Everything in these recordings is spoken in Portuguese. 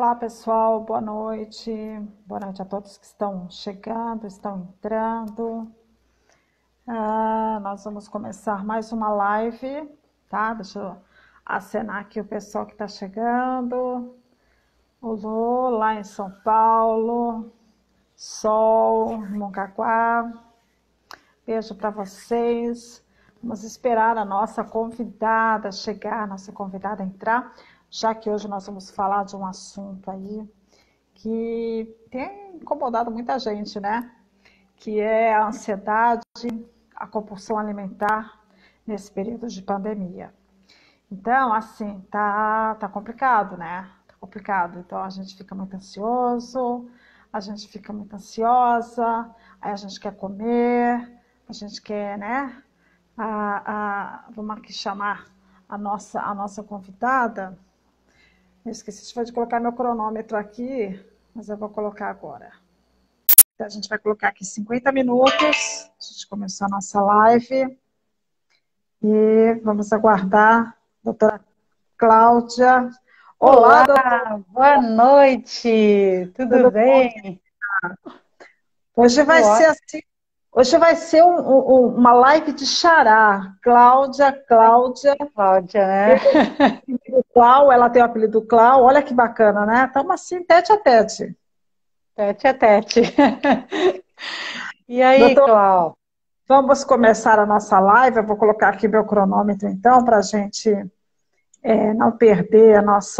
Olá, pessoal, boa noite. Boa noite a todos que estão chegando, estão entrando. Nós vamos começar mais uma live, tá? Deixa eu acenar aqui o pessoal que está chegando. O Lô, lá em São Paulo. Sol, Mongaguá. Beijo para vocês. Vamos esperar a nossa convidada chegar, a nossa convidada entrar, já que hoje nós vamos falar de um assunto aí que tem incomodado muita gente, né? Que é a ansiedade, a compulsão alimentar nesse período de pandemia. Então, assim, tá complicado, né? Tá complicado. Então, a gente fica muito ansioso, a gente fica muito ansiosa, aí a gente quer comer, a gente quer, né? Vamos aqui chamar a nossa convidada. Eu esqueci de colocar meu cronômetro aqui, mas eu vou colocar agora. Então, a gente vai colocar aqui 50 minutos, a gente começou a nossa live. E vamos aguardar a doutora Cláudia. Olá, Olá, doutora. boa noite, tudo Tudo bom? bem? Hoje vai Tudo ser ótimo, assim, hoje vai ser uma live de xará. Cláudia, Cláudia, eu né? tenho o apelido Clau, ela tem o apelido Clau, olha que bacana, né? Estamos assim, tete a tete. Tete a tete. E aí, Doutor, Clau? vamos começar a nossa live. Eu vou colocar aqui meu cronômetro, então, para a gente não perder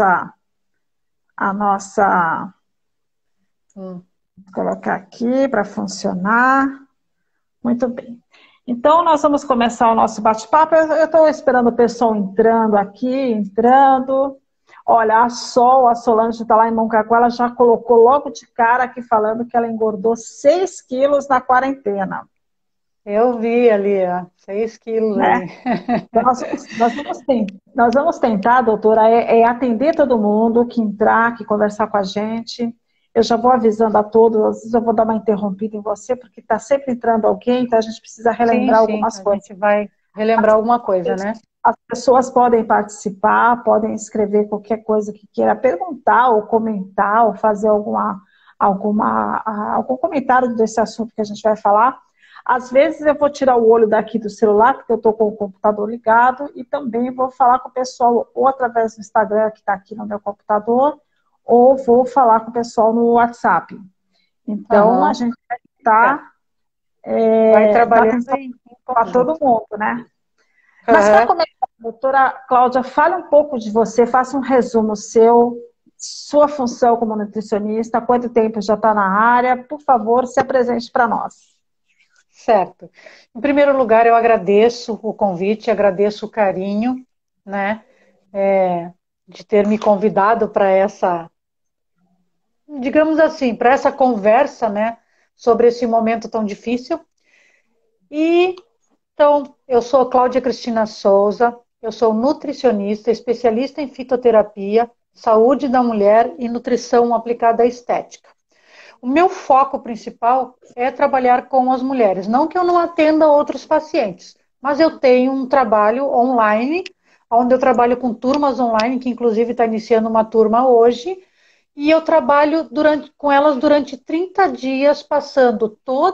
a nossa. Hum, Vou colocar aqui para funcionar. Muito bem. Então, nós vamos começar o nosso bate-papo. Eu estou esperando o pessoal entrando aqui, entrando. Olha, a Solange está lá em Moncaguá, ela já colocou logo de cara aqui falando que ela engordou 6 quilos na quarentena, eu vi ali, ó, 6 quilos né? ali. Então, nós vamos tentar, doutora, atender todo mundo que entrar, que conversar com a gente. Eu já vou avisando a todos, às vezes eu vou dar uma interrompida em você, porque está sempre entrando alguém, então a gente precisa Sim, relembrar sim, algumas a coisas. gente vai relembrar alguma coisa, né? As pessoas podem participar, podem escrever qualquer coisa que queira perguntar, ou comentar, ou fazer algum comentário desse assunto que a gente vai falar. Às vezes eu vou tirar o olho daqui do celular, porque eu estou com o computador ligado, e também vou falar com o pessoal ou através do Instagram, que está aqui no meu computador, ou vou falar com o pessoal no WhatsApp. Então, a Aham, gente tá. está Vai dar trabalhando atenção em para todo conjunto. mundo, né? Mas para Aham. começar, doutora Cláudia, fale um pouco de você, faça um resumo seu, sua função como nutricionista, há quanto tempo já está na área, por favor, se apresente para nós. Certo. Em primeiro lugar, eu agradeço o convite, agradeço o carinho, né, de ter me convidado para essa, digamos assim, para essa conversa, né, sobre esse momento tão difícil. E então, eu sou Cláudia Cristina Souza, eu sou nutricionista, especialista em fitoterapia, saúde da mulher e nutrição aplicada à estética. O meu foco principal é trabalhar com as mulheres. Não que eu não atenda outros pacientes, mas eu tenho um trabalho online, onde eu trabalho com turmas online, que inclusive está iniciando uma turma hoje, e eu trabalho com elas durante 30 dias, passando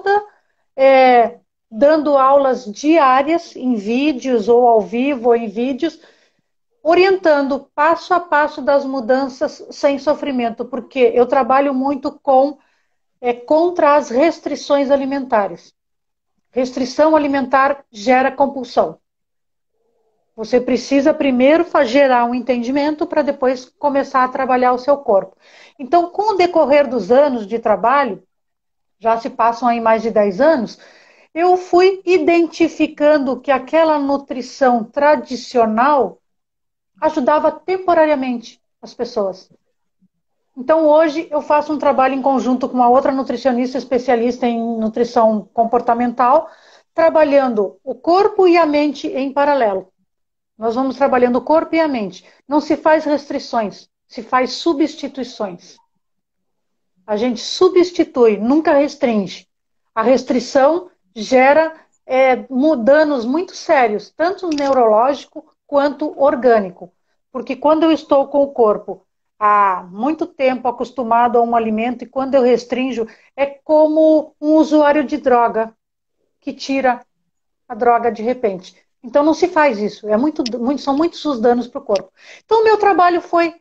é, dando aulas diárias em vídeos ou ao vivo ou em vídeos, orientando passo a passo das mudanças sem sofrimento, porque eu trabalho muito contra as restrições alimentares. Restrição alimentar gera compulsão. Você precisa primeiro gerar um entendimento para depois começar a trabalhar o seu corpo. Então, com o decorrer dos anos de trabalho, já se passam aí mais de 10 anos, eu fui identificando que aquela nutrição tradicional ajudava temporariamente as pessoas. Então, hoje, eu faço um trabalho em conjunto com uma outra nutricionista especialista em nutrição comportamental, trabalhando o corpo e a mente em paralelo. Nós vamos trabalhando o corpo e a mente. Não se faz restrições, se faz substituições. A gente substitui, nunca restringe. A restrição gera danos muito sérios, tanto neurológico quanto orgânico. Porque quando eu estou com o corpo há muito tempo acostumado a um alimento e quando eu restringo, é como um usuário de droga que tira a droga de repente. Então não se faz isso. São muitos os danos para o corpo. Então o meu trabalho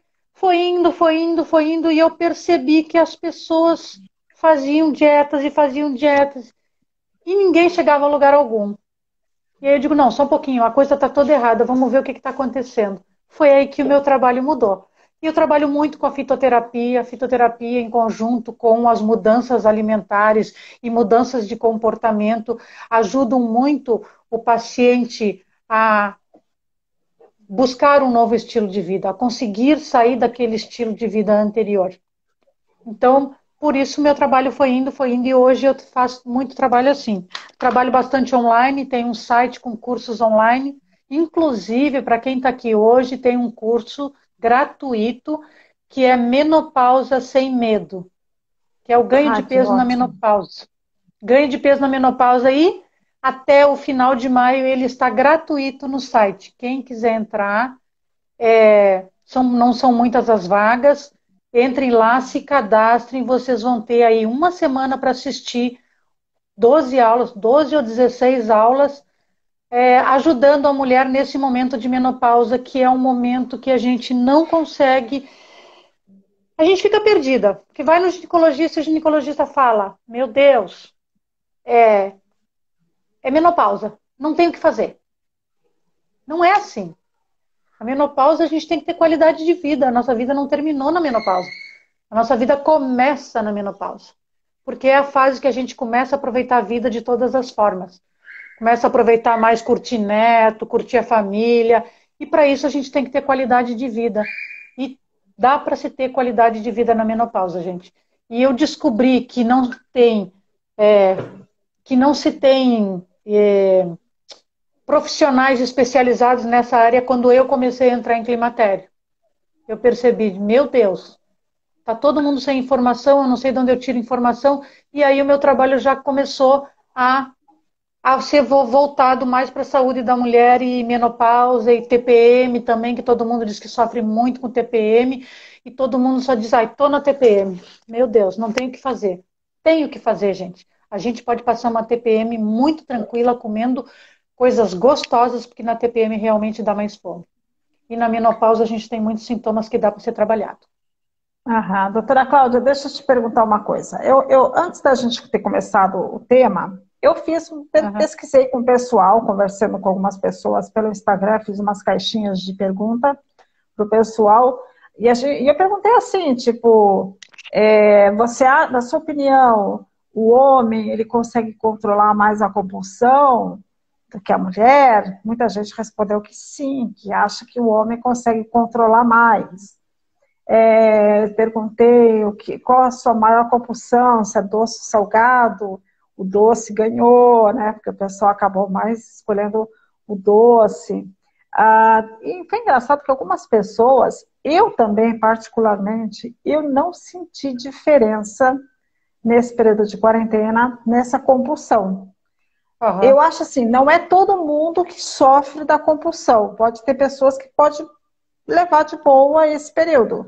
foi indo, e eu percebi que as pessoas faziam dietas, e ninguém chegava a lugar algum. E aí eu digo, não, só um pouquinho, a coisa está toda errada, vamos ver o que está acontecendo. Foi aí que o meu trabalho mudou. E eu trabalho muito com a fitoterapia em conjunto com as mudanças alimentares e mudanças de comportamento ajudam muito o paciente a buscar um novo estilo de vida, a conseguir sair daquele estilo de vida anterior. Então, por isso meu trabalho foi indo, e hoje eu faço muito trabalho assim. Trabalho bastante online, tenho um site com cursos online, inclusive, para quem está aqui hoje, tem um curso gratuito que é Menopausa Sem Medo, que é o ganho de Ah, que peso na ótimo. menopausa. Ganho de peso na menopausa e até o final de maio ele está gratuito no site. Quem quiser entrar, não são muitas as vagas. Entrem lá, se cadastrem, vocês vão ter aí uma semana para assistir 12 aulas, 12 ou 16 aulas, ajudando a mulher nesse momento de menopausa, que é um momento que a gente não consegue, a gente fica perdida, porque vai no ginecologista e o ginecologista fala, meu Deus, é menopausa, não tem o que fazer. Não é assim. A menopausa a gente tem que ter qualidade de vida, a nossa vida não terminou na menopausa. A nossa vida começa na menopausa, porque é a fase que a gente começa a aproveitar a vida de todas as formas. Começa a aproveitar mais, curtir neto, curtir a família, e para isso a gente tem que ter qualidade de vida. E dá para se ter qualidade de vida na menopausa, gente. E eu descobri é, que não se tem profissionais especializados nessa área quando eu comecei a entrar em climatério. Eu percebi, meu Deus, tá todo mundo sem informação, eu não sei de onde eu tiro informação, e aí o meu trabalho já começou a ser voltado mais para a saúde da mulher e menopausa e TPM também, que todo mundo diz que sofre muito com TPM, e todo mundo só diz, ai, tô na TPM. Meu Deus, não tenho o que fazer. Tenho o que fazer, gente. A gente pode passar uma TPM muito tranquila, comendo coisas gostosas, porque na TPM realmente dá mais fome. E na menopausa a gente tem muitos sintomas que dá para ser trabalhado. Aham. Doutora Cláudia, deixa eu te perguntar uma coisa. Antes da gente ter começado o tema, Uhum. pesquisei com o pessoal, conversando com algumas pessoas pelo Instagram, fiz umas caixinhas de pergunta para o pessoal, e eu perguntei assim, tipo, na sua opinião, o homem, ele consegue controlar mais a compulsão do que a mulher? Muita gente respondeu que sim, que acha que o homem consegue controlar mais. Perguntei qual a sua maior compulsão, se é doce ou salgado. O doce ganhou, né? Porque o pessoal acabou mais escolhendo o doce. E foi engraçado que algumas pessoas, eu também particularmente, eu não senti diferença nesse período de quarentena, nessa compulsão. Eu Uhum. acho assim, não é todo mundo que sofre da compulsão. Pode ter pessoas que podem levar de boa esse período.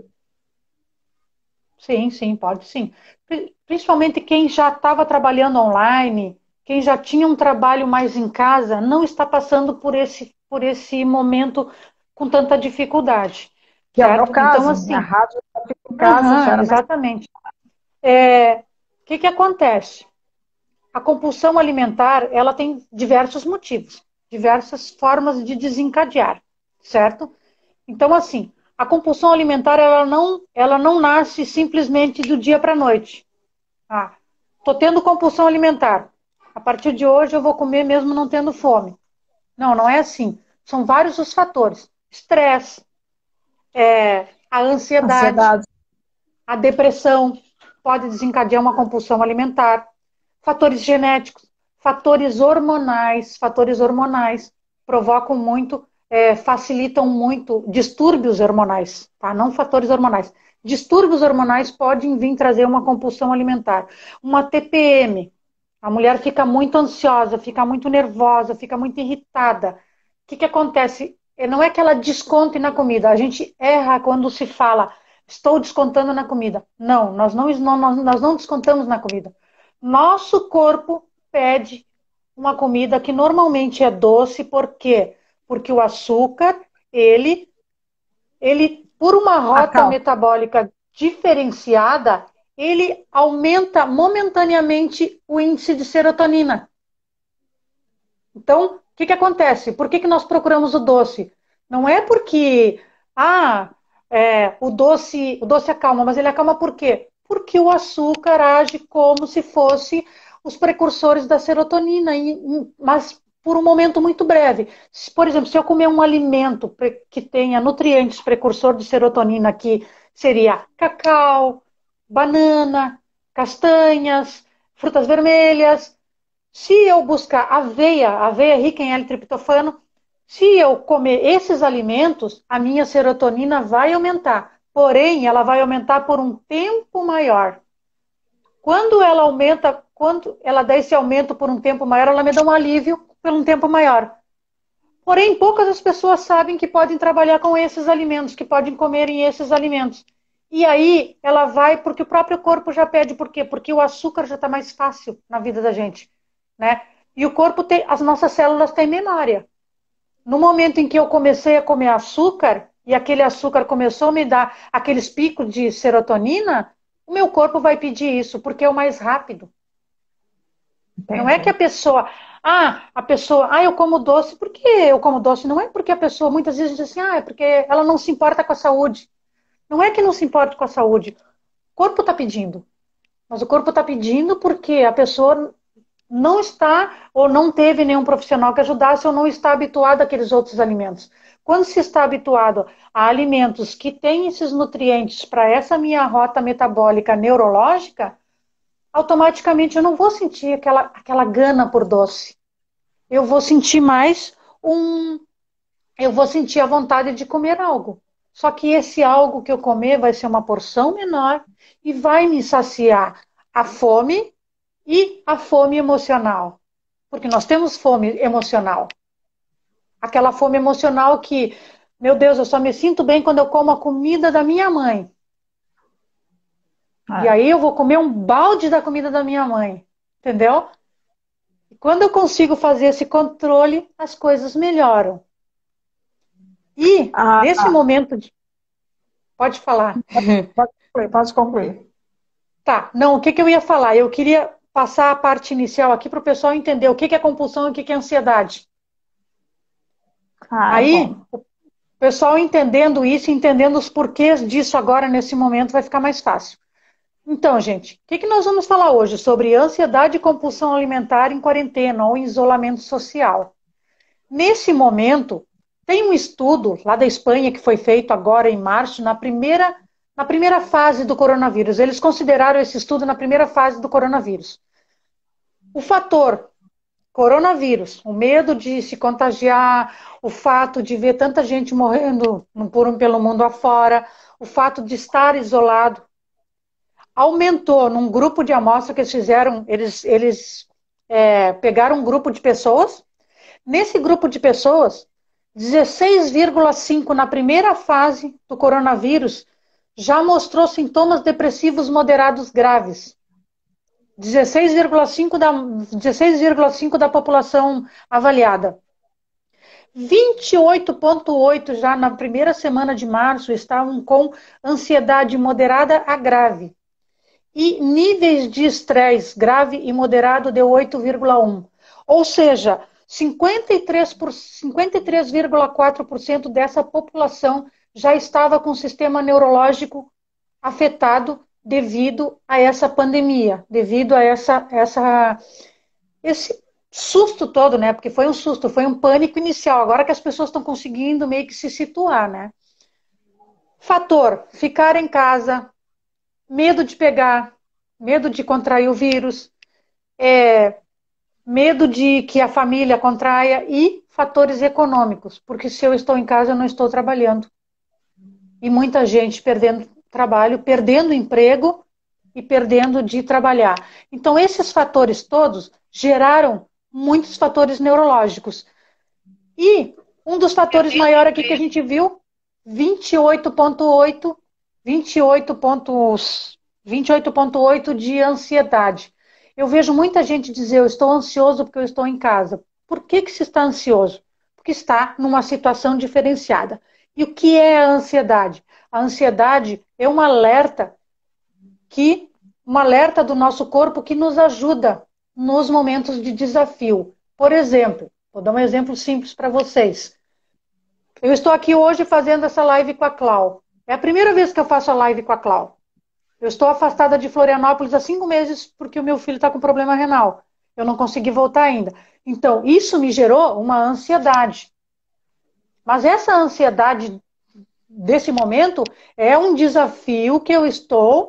Sim, sim, pode sim. Principalmente quem já estava trabalhando online, quem já tinha um trabalho mais em casa, não está passando por esse momento com tanta dificuldade, Que é o meu certo? Então, caso, minha assim, rádio eu fico em casa, já era mais. exatamente. O que acontece? A compulsão alimentar, ela tem diversos motivos, diversas formas de desencadear, certo? Então, assim, a compulsão alimentar, ela não nasce simplesmente do dia para a noite. Ah, tô tendo compulsão alimentar. A partir de hoje eu vou comer mesmo não tendo fome. Não, não é assim. São vários os fatores. Estresse, a ansiedade, Ansiedade. a depressão pode desencadear uma compulsão alimentar. Fatores genéticos, fatores hormonais provocam muito, facilitam muito distúrbios hormonais, tá? Não fatores hormonais. Distúrbios hormonais podem vir trazer uma compulsão alimentar. Uma TPM, a mulher fica muito ansiosa, fica muito nervosa, fica muito irritada. O que acontece? Não é que ela desconte na comida, a gente erra quando se fala estou descontando na comida. Não, nós não descontamos na comida. Nosso corpo pede uma comida que normalmente é doce, por quê? Porque o açúcar, por uma rota Acalma. metabólica diferenciada, ele aumenta momentaneamente o índice de serotonina. Então, o que acontece? Por que nós procuramos o doce? Não é porque o doce acalma, mas ele acalma por quê? Porque o açúcar age como se fosse os precursores da serotonina, mas por um momento muito breve. Por exemplo, se eu comer um alimento que tenha nutrientes precursor de serotonina, que seria cacau, banana, castanhas, frutas vermelhas, se eu buscar aveia rica em L-triptofano, se eu comer esses alimentos, a minha serotonina vai aumentar. Porém, ela vai aumentar por um tempo maior. Quando ela dá esse aumento por um tempo maior, ela me dá um alívio por um tempo maior. Porém, poucas as pessoas sabem que podem trabalhar com esses alimentos, que podem comer esses alimentos. E aí, ela vai, porque o próprio corpo já pede. Por quê? Porque o açúcar já está mais fácil na vida da gente, né? E o corpo tem, as nossas células têm memória. No momento em que eu comecei a comer açúcar, e aquele açúcar começou a me dar aqueles picos de serotonina, o meu corpo vai pedir isso, porque é o mais rápido. Não é que Entendi. eu como doce, por que eu como doce? Não é porque a pessoa muitas vezes diz assim, é porque ela não se importa com a saúde. Não é que não se importa com a saúde. O corpo está pedindo. Mas o corpo está pedindo porque a pessoa não está ou não teve nenhum profissional que ajudasse ou não está habituado àqueles outros alimentos. Quando se está habituado a alimentos que têm esses nutrientes para essa minha rota metabólica neurológica, automaticamente eu não vou sentir aquela gana por doce. Eu vou sentir um. Eu vou sentir a vontade de comer algo. Só que esse algo que eu comer vai ser uma porção menor e vai me saciar a fome e a fome emocional. Porque nós temos fome emocional. Aquela fome emocional que, meu Deus, eu só me sinto bem quando eu como a comida da minha mãe. E É. aí eu vou comer um balde da comida da minha mãe. Entendeu? E quando eu consigo fazer esse controle, as coisas melhoram. E Ah, nesse momento de... Pode falar. pode concluir, pode concluir. Tá, não, o que eu ia falar? Eu queria passar a parte inicial aqui para o pessoal entender o que é compulsão e o que é ansiedade. Ah, é Aí, bom. o pessoal entendendo isso, entendendo os porquês disso agora, nesse momento, vai ficar mais fácil. Então, gente, o que nós vamos falar hoje? Sobre ansiedade e compulsão alimentar em quarentena ou em isolamento social. Nesse momento, tem um estudo lá da Espanha que foi feito agora em março, na primeira fase do coronavírus. Eles consideraram esse estudo na primeira fase do coronavírus. O fator coronavírus, o medo de se contagiar, o fato de ver tanta gente morrendo pelo mundo afora, o fato de estar isolado, aumentou num grupo de amostra que eles fizeram, pegaram um grupo de pessoas. Nesse grupo de pessoas, 16,5 na primeira fase do coronavírus já mostrou sintomas depressivos moderados graves. 16,5 da população avaliada. 28,8 já na primeira semana de março estavam com ansiedade moderada a grave. E níveis de estresse grave e moderado de 8,1. Ou seja, 53,4% dessa população já estava com o sistema neurológico afetado devido a essa pandemia, devido a esse susto todo, né? Porque foi um susto, foi um pânico inicial. Agora que as pessoas estão conseguindo meio que se situar, né? Fator: ficar em casa, medo de pegar, medo de contrair o vírus, medo de que a família contraia e fatores econômicos, porque se eu estou em casa eu não estou trabalhando. E muita gente perdendo trabalho, perdendo emprego e perdendo de trabalhar. Então, esses fatores todos geraram muitos fatores neurológicos. E um dos fatores maiores aqui que a gente viu, 28,8 28,8 de ansiedade. Eu vejo muita gente dizer, eu estou ansioso porque eu estou em casa. Por que que se está ansioso? Porque está numa situação diferenciada. E o que é a ansiedade? A ansiedade é um alerta do nosso corpo que nos ajuda nos momentos de desafio. Por exemplo, vou dar um exemplo simples para vocês. Eu estou aqui hoje fazendo essa live com a Clau. É a primeira vez que eu faço a live com a Clau. Eu estou afastada de Florianópolis há 5 meses porque o meu filho está com problema renal. Eu não consegui voltar ainda. Então, isso me gerou uma ansiedade. Mas essa ansiedade desse momento é um desafio que eu estou.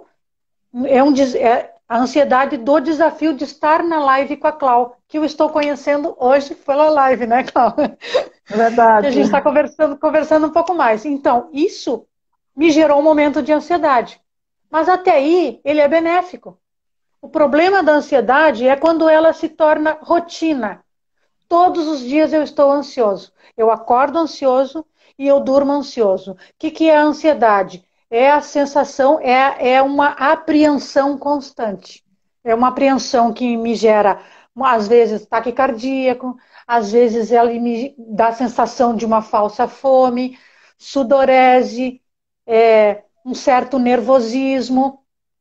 É a ansiedade do desafio de estar na live com a Clau, que eu estou conhecendo hoje pela live, né, Clau? É Que a verdade. gente está conversando um pouco mais. Então, isso me gerou um momento de ansiedade. Mas até aí, ele é benéfico. O problema da ansiedade é quando ela se torna rotina. Todos os dias eu estou ansioso. Eu acordo ansioso e eu durmo ansioso. O que é a ansiedade? É a sensação, é uma apreensão constante. É uma apreensão que me gera, às vezes, ataque cardíaco, às vezes ela me dá a sensação de uma falsa fome, sudorese, um certo nervosismo.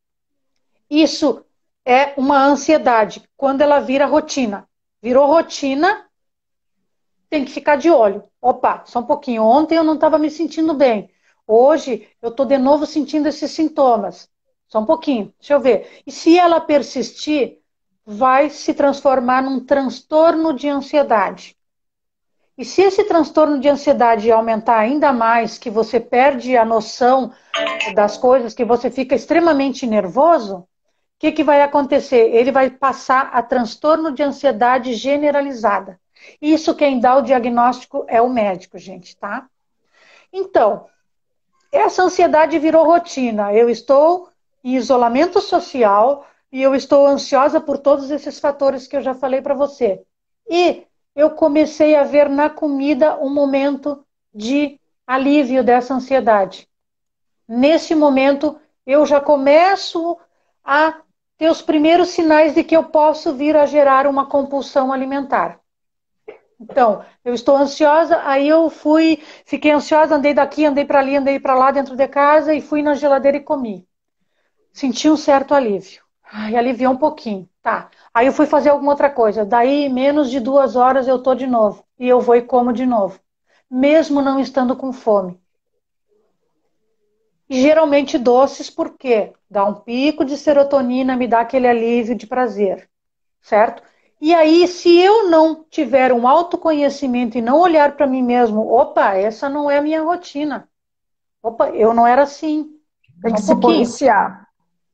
Isso é uma ansiedade, quando ela vira rotina. Virou rotina, tem que ficar de olho. Opa, só um pouquinho. Ontem eu não estava me sentindo bem. Hoje eu estou de novo sentindo esses sintomas. Só um pouquinho, deixa eu ver. E se ela persistir, vai se transformar num transtorno de ansiedade. E se esse transtorno de ansiedade aumentar ainda mais, que você perde a noção das coisas, que você fica extremamente nervoso, o que vai acontecer? Ele vai passar a transtorno de ansiedade generalizada. Isso quem dá o diagnóstico é o médico, gente, tá? Então, essa ansiedade virou rotina. Eu estou em isolamento social e eu estou ansiosa por todos esses fatores que eu já falei para você. E eu comecei a ver na comida um momento de alívio dessa ansiedade. Nesse momento, eu já começo a ter os primeiros sinais de que eu posso vir a gerar uma compulsão alimentar. Então, eu estou ansiosa, aí eu fiquei ansiosa, andei daqui, andei para ali, andei para lá dentro de casa e fui na geladeira e comi. Senti um certo alívio. Ai, aliviou um pouquinho, tá. Aí eu fui fazer alguma outra coisa. Daí, menos de 2 horas eu tô de novo. E eu vou e como de novo. Mesmo não estando com fome. E geralmente doces, porque dá um pico de serotonina, me dá aquele alívio de prazer, certo? E aí, se eu não tiver um autoconhecimento e não olhar para mim mesmo, opa, essa não é a minha rotina. Opa, eu não era assim. Tem Só que um se pouquinho. policiar.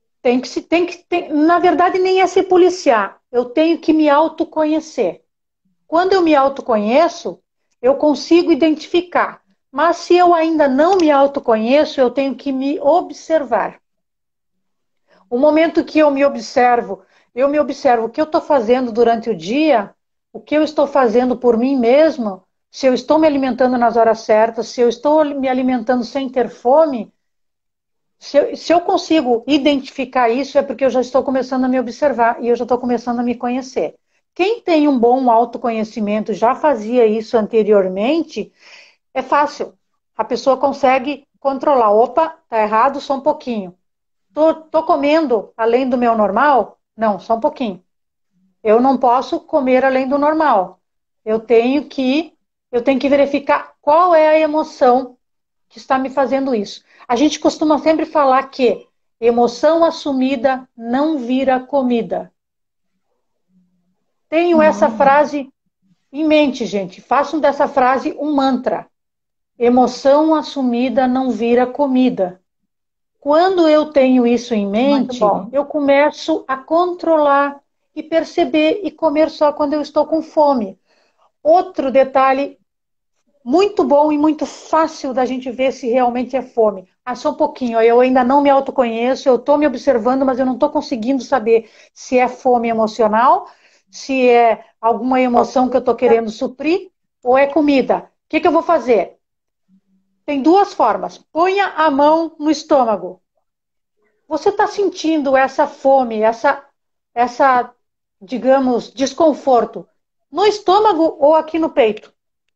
Na verdade, nem é se policiar. Eu tenho que me autoconhecer. Quando eu me autoconheço, eu consigo identificar. Mas se eu ainda não me autoconheço, eu tenho que me observar. O momento que eu me observo o que eu estou fazendo durante o dia, o que eu estou fazendo por mim mesmo, se eu estou me alimentando nas horas certas, se eu estou me alimentando sem ter fome, se eu consigo identificar isso, é porque eu já estou começando a me observar e eu já estou começando a me conhecer. Quem tem um bom autoconhecimento, já fazia isso anteriormente, é fácil. A pessoa consegue controlar. Opa, tá errado, só um pouquinho. Tô comendo além do meu normal? Não, só um pouquinho. Eu não posso comer além do normal. Eu tenho que, eu tenho que verificar qual é a emoção que está me fazendo isso. A gente costuma sempre falar que emoção assumida não vira comida. Tenho essa frase em mente, gente. Façam dessa frase um mantra. Emoção assumida não vira comida. Quando eu tenho isso em Muito mente, bom. eu começo a controlar e perceber e comer só quando eu estou com fome. Outro detalhe muito bom e muito fácil da gente ver se realmente é fome. Ah, só um pouquinho, eu ainda não me autoconheço, eu estou me observando, mas eu não estou conseguindo saber se é fome emocional, se é alguma emoção que eu estou querendo suprir, ou é comida. O que eu vou fazer? Tem duas formas. Ponha a mão no estômago. Você está sentindo essa fome, essa, digamos, desconforto no estômago ou aqui no peito?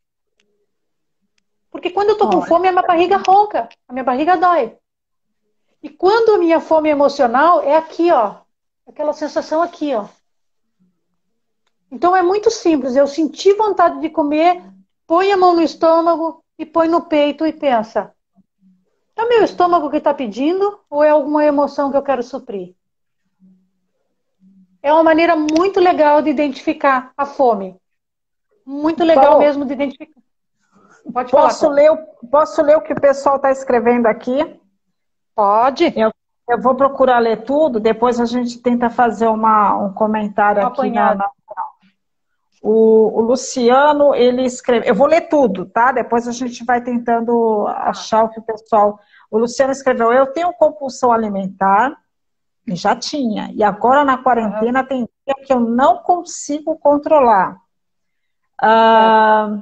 Porque quando eu estou com Olha, fome, a minha barriga ronca, a minha barriga dói. E quando a minha fome emocional é aqui, ó, aquela sensação aqui, ó. Então é muito simples. Eu senti vontade de comer, põe a mão no estômago e põe no peito e pensa: é o meu estômago que está pedindo ou é alguma emoção que eu quero suprir? É uma maneira muito legal de identificar a fome. Muito legal Paulo, mesmo de identificar. Pode falar, posso Cláudia. ler, posso ler o que o pessoal está escrevendo aqui? Pode. Eu vou procurar ler tudo, depois a gente tenta fazer um comentário Um aqui apanhado. o Luciano, ele escreveu. Eu vou ler tudo, tá? Depois a gente vai tentando Tá. achar o que o pessoal. O Luciano escreveu: eu tenho compulsão alimentar, e já tinha, e agora na Aham. quarentena tem dia que eu não consigo controlar. Certo. Ah,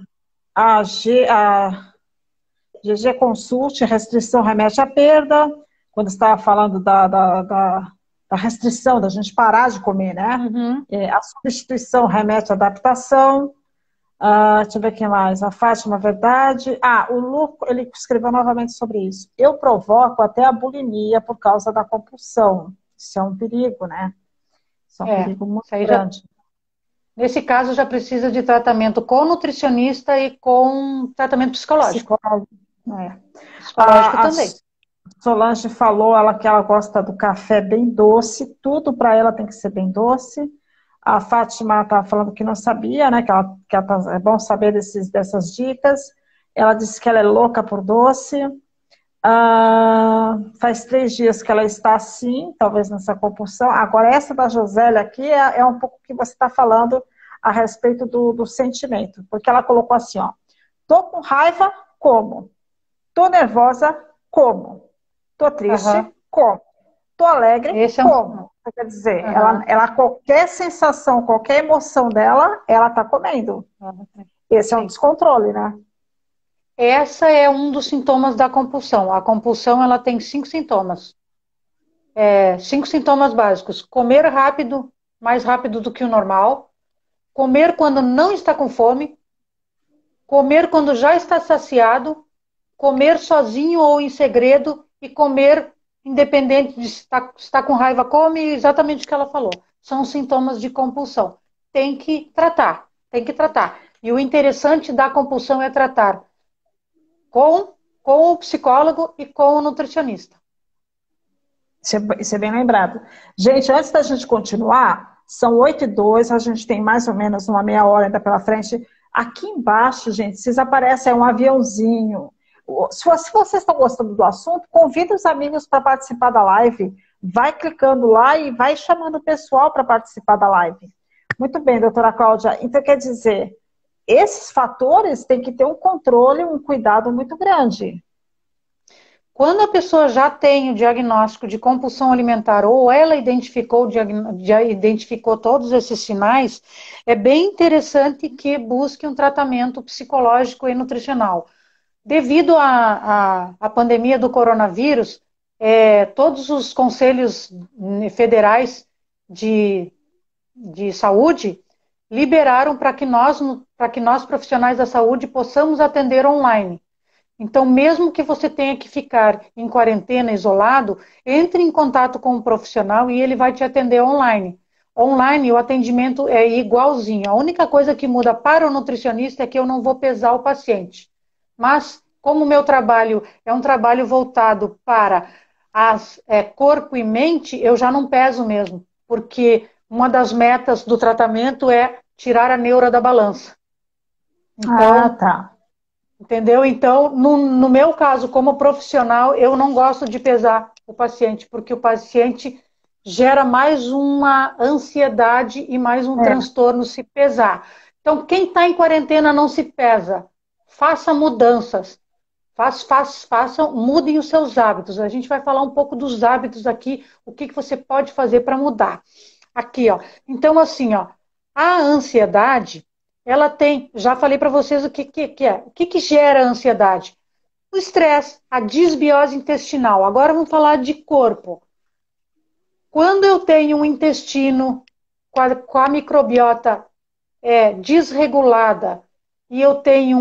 a GG Consult, restrição remete à perda, quando estava falando da restrição, da gente parar de comer, né? Uhum. A substituição remete à adaptação. Deixa eu ver quem mais. A Fátima, verdade. O Lu, ele escreveu novamente sobre isso. Eu provoco até a bulimia por causa da compulsão. Isso é um perigo, né? Isso é um É. perigo muito Isso aí já, grande. nesse caso, já precisa de tratamento com nutricionista e com tratamento psicológico. Psicólogo, né? Psicológico A também. Solange falou que ela gosta do café bem doce, tudo para ela tem que ser bem doce. A Fátima estava falando que não sabia, né? É bom saber dessas dicas. Ela disse que ela é louca por doce. Faz 3 dias que ela está assim, talvez nessa compulsão. Agora, essa da Josélia aqui é um pouco o que você está falando a respeito do sentimento, porque ela colocou assim, ó, tô com raiva, como? Tô nervosa, como? Tô triste, Aham. como? Tô alegre, Esse é um sinal. como? Quer dizer, Aham. qualquer sensação, qualquer emoção dela, ela tá comendo. Aham. Esse é um Sim. descontrole, né? Essa é um dos sintomas da compulsão. A compulsão, ela tem 5 sintomas. 5 sintomas básicos. Comer rápido, mais rápido do que o normal. Comer quando não está com fome. Comer quando já está saciado. Comer sozinho ou em segredo. E comer independente de estar com raiva, come exatamente o que ela falou. São sintomas de compulsão. Tem que tratar. Tem que tratar. E o interessante da compulsão é tratar com o psicólogo e com o nutricionista. Isso é bem lembrado. Gente, antes da gente continuar, são 8h02, a gente tem mais ou menos uma meia hora ainda pela frente. Aqui embaixo, gente, vocês aparecem um aviãozinho. Se vocês estão gostando do assunto, convida os amigos para participar da live. Vai clicando lá e vai chamando o pessoal para participar da live. Muito bem, doutora Cláudia. Então, quer dizer, esses fatores têm que ter um controle, um cuidado muito grande. Quando a pessoa já tem o diagnóstico de compulsão alimentar ou ela já identificou todos esses sinais, é bem interessante que busque um tratamento psicológico e nutricional. Devido à pandemia do coronavírus, todos os conselhos federais de, de saúde liberaram para que nós profissionais da saúde possamos atender online. Então, mesmo que você tenha que ficar em quarentena, isolado, entre em contato com um profissional e ele vai te atender online. Online, o atendimento é igualzinho. A única coisa que muda para o nutricionista é que eu não vou pesar o paciente. Mas, como o meu trabalho é um trabalho voltado para corpo e mente, eu já não peso mesmo, porque uma das metas do tratamento é tirar a neura da balança. Então, Tá. entendeu? Então, no meu caso, como profissional, eu não gosto de pesar o paciente, porque o paciente gera mais uma ansiedade e mais um É. transtorno se pesar. Então, quem está em quarentena não se pesa. Faça mudanças. Façam, mudem os seus hábitos. A gente vai falar um pouco dos hábitos aqui, o que você pode fazer para mudar. Aqui, ó. Então, assim, ó, a ansiedade, ela tem, já falei para vocês o que é. O que gera a ansiedade? O estresse, a disbiose intestinal. Agora vamos falar de corpo. Quando eu tenho um intestino com a microbiota desregulada e eu tenho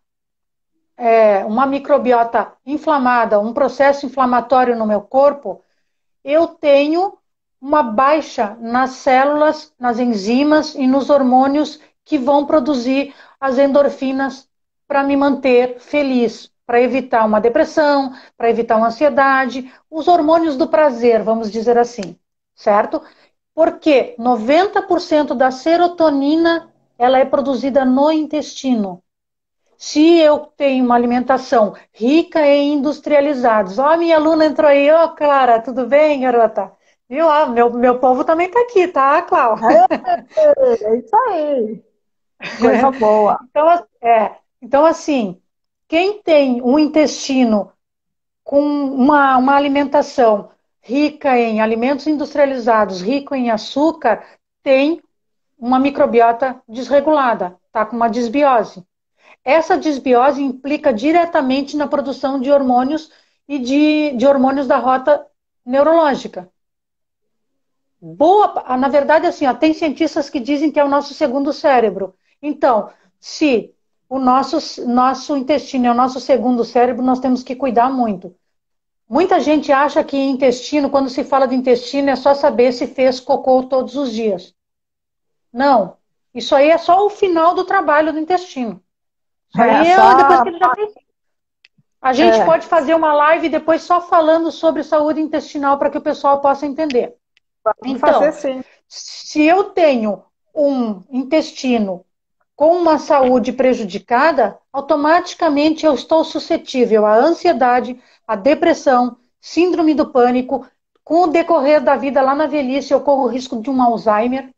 uma microbiota inflamada, um processo inflamatório no meu corpo, eu tenho uma baixa nas células, nas enzimas e nos hormônios que vão produzir as endorfinas para me manter feliz, para evitar uma depressão, para evitar uma ansiedade, os hormônios do prazer, vamos dizer assim, certo? Porque 90% da serotonina ela é produzida no intestino. Se eu tenho uma alimentação rica em industrializados, ó, minha aluna entrou aí, ó, Clara, tudo bem, garota? Viu? Ó, meu povo também tá aqui, tá, Clau? É isso aí. Coisa boa. Então, assim, quem tem um intestino com uma alimentação rica em alimentos industrializados, rico em açúcar, tem uma microbiota desregulada, tá com uma disbiose. Essa disbiose implica diretamente na produção de hormônios e de hormônios da rota neurológica. Na verdade, assim, ó, tem cientistas que dizem que é o nosso segundo cérebro. Então, se o nosso intestino é o nosso segundo cérebro, nós temos que cuidar muito. Muita gente acha que intestino, quando se fala de intestino, é só saber se fez cocô todos os dias. Não. Isso aí é só o final do trabalho do intestino. Isso aí depois que ele já fez. A gente pode fazer uma live depois só falando sobre saúde intestinal para que o pessoal possa entender. Vamos fazer sim. Se eu tenho um intestino com uma saúde prejudicada, automaticamente eu estou suscetível à ansiedade, à depressão, síndrome do pânico. Com o decorrer da vida lá na velhice, eu corro o risco de um Alzheimer,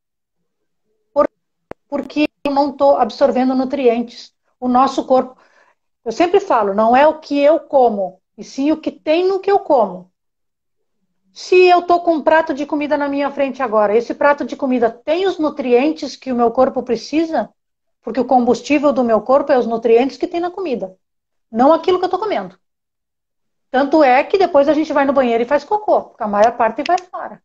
porque eu não estou absorvendo nutrientes. O nosso corpo, eu sempre falo, não é o que eu como, e sim o que tem no que eu como. Se eu estou com um prato de comida na minha frente agora, esse prato de comida tem os nutrientes que o meu corpo precisa? Porque o combustível do meu corpo é os nutrientes que tem na comida, não aquilo que eu estou comendo. Tanto é que depois a gente vai no banheiro e faz cocô, porque a maior parte vai fora.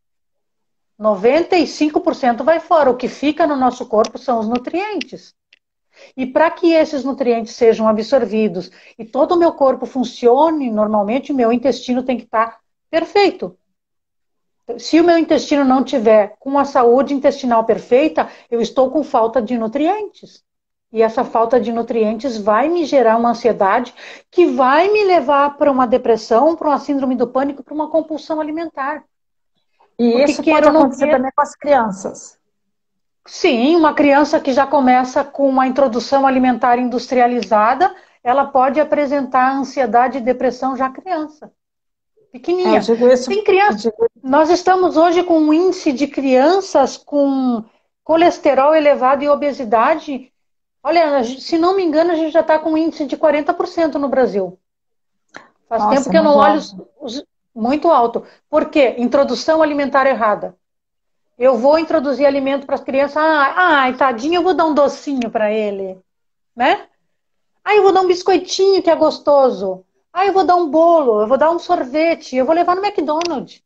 95% vai fora. O que fica no nosso corpo são os nutrientes. E para que esses nutrientes sejam absorvidos e todo o meu corpo funcione normalmente, o meu intestino tem que estar perfeito. Se o meu intestino não tiver com a saúde intestinal perfeita, eu estou com falta de nutrientes. E essa falta de nutrientes vai me gerar uma ansiedade que vai me levar para uma depressão, para uma síndrome do pânico, para uma compulsão alimentar. E Porque isso pode acontecer também com as crianças. Sim, uma criança que já começa com uma introdução alimentar industrializada, ela pode apresentar ansiedade e depressão já criança, pequenininha. Tem criança. Nós estamos hoje com um índice de crianças com colesterol elevado e obesidade. Olha, se não me engano, a gente já está com um índice de 40% no Brasil. Faz tempo que eu não olho muito alto. Por quê? Introdução alimentar errada. Eu vou introduzir alimento para as crianças. Ai, tadinho, eu vou dar um docinho para ele, né? Eu vou dar um biscoitinho que é gostoso. Eu vou dar um bolo, eu vou dar um sorvete, eu vou levar no McDonald's.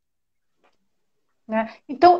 Né? Então,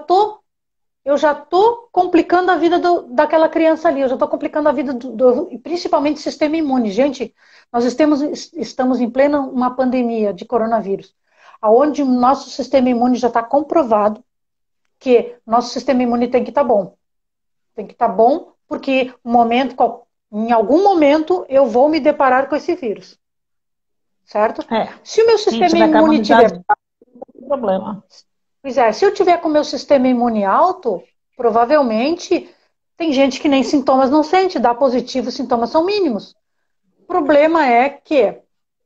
eu já tô complicando a vida daquela criança ali, eu já estou complicando a vida principalmente do sistema imune. Gente, nós estamos em plena uma pandemia de coronavírus, onde o nosso sistema imune já está comprovado que nosso sistema imune tem que estar bom. Tem que estar bom, porque em algum momento eu vou me deparar com esse vírus. Certo? Se o meu sistema imune tiver problema. Pois é, se eu tiver com o meu sistema imune alto, provavelmente tem gente que nem sintomas não sente, dá positivo, os sintomas são mínimos. O problema é que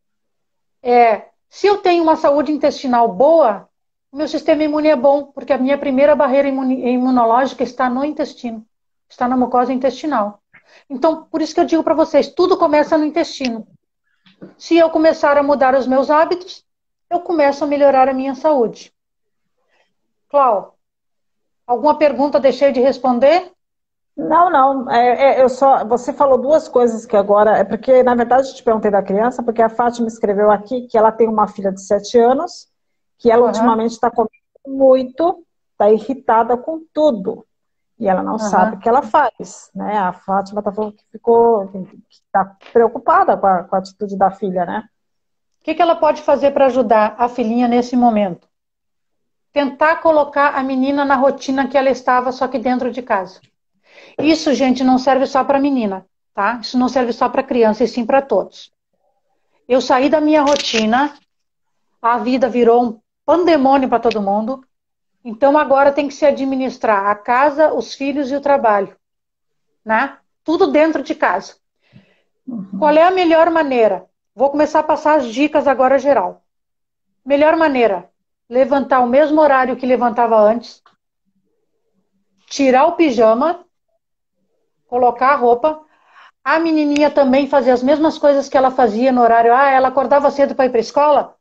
se eu tenho uma saúde intestinal boa, o meu sistema imune é bom, porque a minha primeira barreira imunológica está no intestino, está na mucosa intestinal. Então, por isso que eu digo para vocês, tudo começa no intestino. Se eu começar a mudar os meus hábitos, eu começo a melhorar a minha saúde. Clau, alguma pergunta deixei de responder? Não, não. Você falou duas coisas que agora. É porque, na verdade, eu te perguntei da criança, porque a Fátima escreveu aqui que ela tem uma filha de 7 anos, que ela Aham, ultimamente está comendo muito, está irritada com tudo. E ela não sabe o aham. que ela faz, né? A Fátima está falando que está preocupada com a atitude da filha, né? O que que ela pode fazer para ajudar a filhinha nesse momento? Tentar colocar a menina na rotina que ela estava, só que dentro de casa. Isso, gente, não serve só para menina, tá? Isso não serve só para criança, e sim para todos. Eu saí da minha rotina, a vida virou um pandemônio para todo mundo, então agora tem que se administrar a casa, os filhos e o trabalho, né? Tudo dentro de casa. Qual Uhum. é a melhor maneira? Vou começar a passar as dicas agora geral. Melhor maneira: levantar o mesmo horário que levantava antes, tirar o pijama, colocar a roupa. A menininha também fazia as mesmas coisas que ela fazia no horário. Ah, ela acordava cedo para ir para a escola?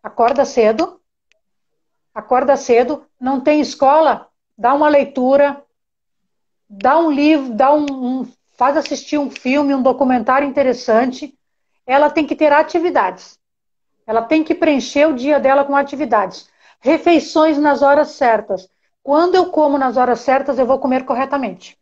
Acorda cedo, não tem escola? Dá uma leitura, dá um livro, faz assistir um filme, um documentário interessante. Ela tem que ter atividades. Ela tem que preencher o dia dela com atividades. Refeições nas horas certas. Quando eu como nas horas certas, eu vou comer corretamente.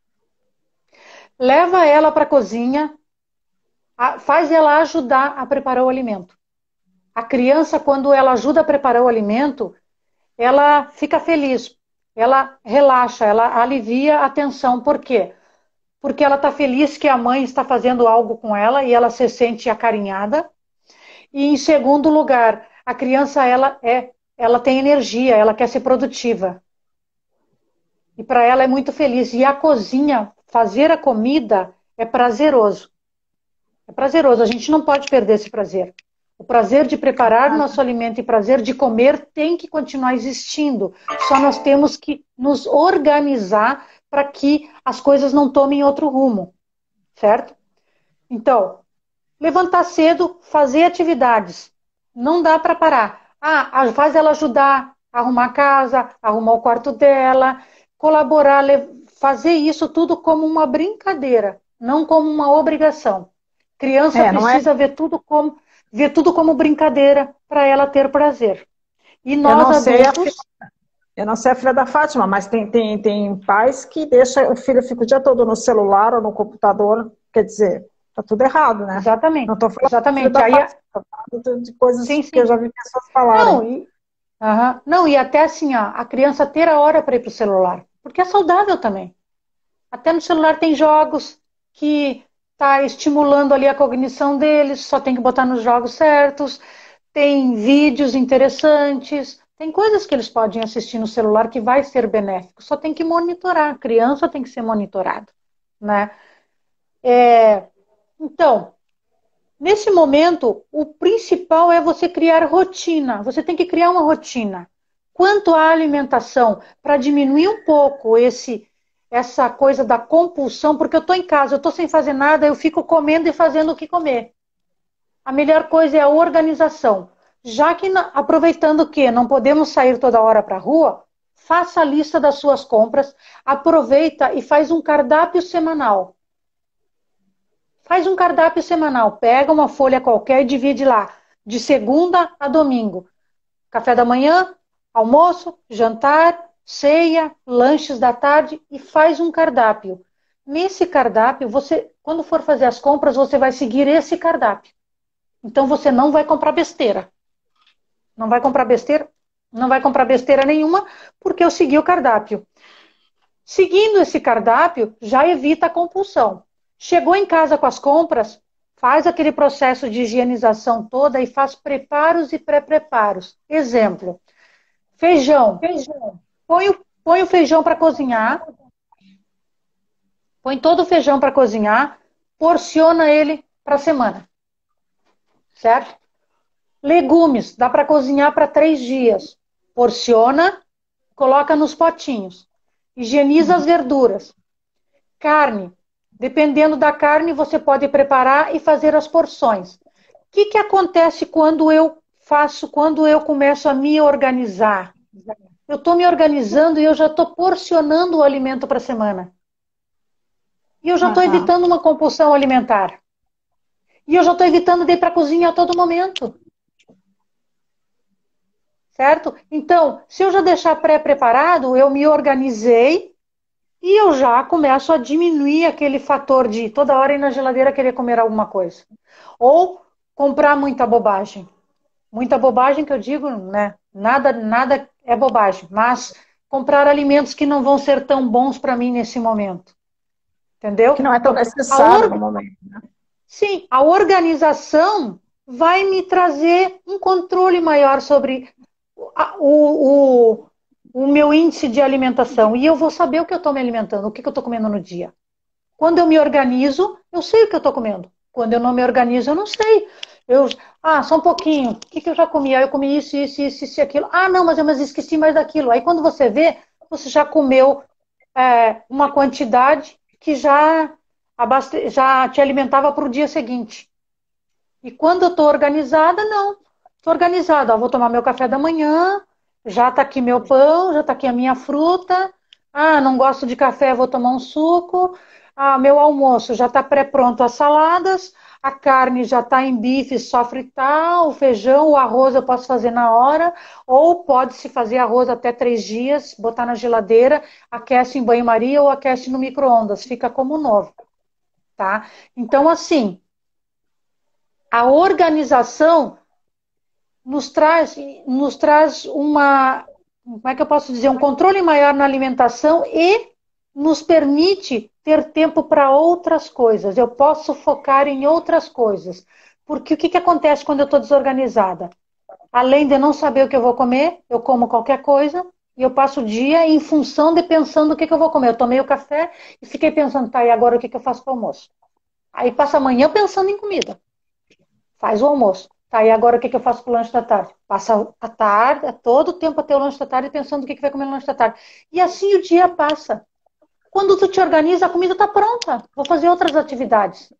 Leva ela para a cozinha, faz ela ajudar a preparar o alimento. A criança, quando ela ajuda a preparar o alimento, ela fica feliz, ela relaxa, ela alivia a tensão. Por quê? Porque ela está feliz que a mãe está fazendo algo com ela e ela se sente acarinhada. E em segundo lugar, a criança ela tem energia, ela quer ser produtiva. E para ela é muito feliz. E a cozinha, fazer a comida é prazeroso. É prazeroso, a gente não pode perder esse prazer. O prazer de preparar nosso alimento e prazer de comer tem que continuar existindo. Só nós temos que nos organizar para que as coisas não tomem outro rumo, certo? Então, levantar cedo, fazer atividades. Não dá para parar. Ah, faz ela ajudar a arrumar a casa, arrumar o quarto dela, colaborar, fazer isso tudo como uma brincadeira, não como uma obrigação. Criança Não é. precisa ver tudo como brincadeira para ela ter prazer. E Eu nós não sei adultos, eu não sei a filha da Fátima, mas tem pais que deixam o filho fica o dia todo no celular ou no computador. Quer dizer, tá tudo errado, né? Não exatamente, estou falando do filho exatamente. da Aí, Fátima, estou falando de coisas sim, que eu sim. já vi pessoas falarem. Não, aham. Não, e até assim, ó, a criança ter a hora para ir para o celular, porque é saudável também. Até no celular tem jogos que tá estimulando ali a cognição deles, só tem que botar nos jogos certos, tem vídeos interessantes, tem coisas que eles podem assistir no celular que vai ser benéfico, só tem que monitorar, a criança tem que ser monitorada, né? Então, nesse momento, o principal é você criar rotina. Você tem que criar uma rotina. Quanto à alimentação, para diminuir um pouco essa coisa da compulsão, porque eu estou em casa, eu estou sem fazer nada, eu fico comendo e fazendo o que comer. A melhor coisa é a organização. Já que, aproveitando que não podemos sair toda hora para a rua, faça a lista das suas compras, aproveita e faz um cardápio semanal. Faz um cardápio semanal, pega uma folha qualquer e divide lá, de segunda a domingo. Café da manhã, almoço, jantar, ceia, lanches da tarde e faz um cardápio. Nesse cardápio, você, quando for fazer as compras, você vai seguir esse cardápio. Então você não vai comprar besteira. Não vai comprar besteira, não vai comprar besteira nenhuma, porque eu segui o cardápio. Seguindo esse cardápio, já evita a compulsão. Chegou em casa com as compras, faz aquele processo de higienização toda e faz preparos e pré-preparos. Exemplo, feijão. Põe o feijão para cozinhar, põe todo o feijão para cozinhar, porciona ele para a semana, certo? Legumes, dá para cozinhar para 3 dias. Porciona, coloca nos potinhos. Higieniza as verduras. Carne. Dependendo da carne, você pode preparar e fazer as porções. O que acontece quando eu começo a me organizar? Eu estou me organizando e eu já estou porcionando o alimento para a semana. E eu já estou Aham. evitando uma compulsão alimentar. E eu já estou evitando de ir para a cozinha a todo momento. Certo? Então, se eu já deixar pré-preparado, eu me organizei e eu já começo a diminuir aquele fator de toda hora ir na geladeira querer comer alguma coisa. Ou comprar muita bobagem. Muita bobagem que eu digo, né? Nada é bobagem, mas comprar alimentos que não vão ser tão bons para mim nesse momento. Entendeu? Que não é tão Então, necessário no momento. sim, a organização vai me trazer um controle maior sobre o meu índice de alimentação. E eu vou saber o que eu estou me alimentando, o que eu estou comendo no dia. Quando eu me organizo, eu sei o que eu estou comendo. Quando eu não me organizo, eu não sei. Eu, só um pouquinho. O que eu já comi? Eu comi isso, aquilo. Não, mas esqueci mais daquilo. Aí quando você vê, você já comeu uma quantidade que já te alimentava para o dia seguinte. E quando eu estou organizada, não. Estou organizada, vou tomar meu café da manhã, já está aqui meu pão, já está aqui a minha fruta. Não gosto de café, vou tomar um suco. Meu almoço já está pré-pronto as saladas, a carne já está em bife, só fritar, o feijão, o arroz eu posso fazer na hora, ou pode-se fazer arroz até 3 dias, botar na geladeira, aquece em banho-maria ou aquece no micro-ondas, fica como novo, tá? Então, assim, a organização nos traz como é que eu posso dizer, um controle maior na alimentação e nos permite ter tempo para outras coisas. Eu posso focar em outras coisas. Porque o que acontece quando eu estou desorganizada? Além de não saber o que eu vou comer, eu como qualquer coisa e eu passo o dia em função de pensando o que eu vou comer. Eu tomei o café e fiquei pensando, tá, e agora o que eu faço para o almoço? Aí passa a manhã pensando em comida. Faz o almoço. Tá, e agora o que eu faço pro lanche da tarde? Passa a tarde, todo o tempo até o lanche da tarde, pensando o que vai comer no lanche da tarde. E assim o dia passa. Quando tu te organiza, a comida está pronta. Vou fazer outras atividades.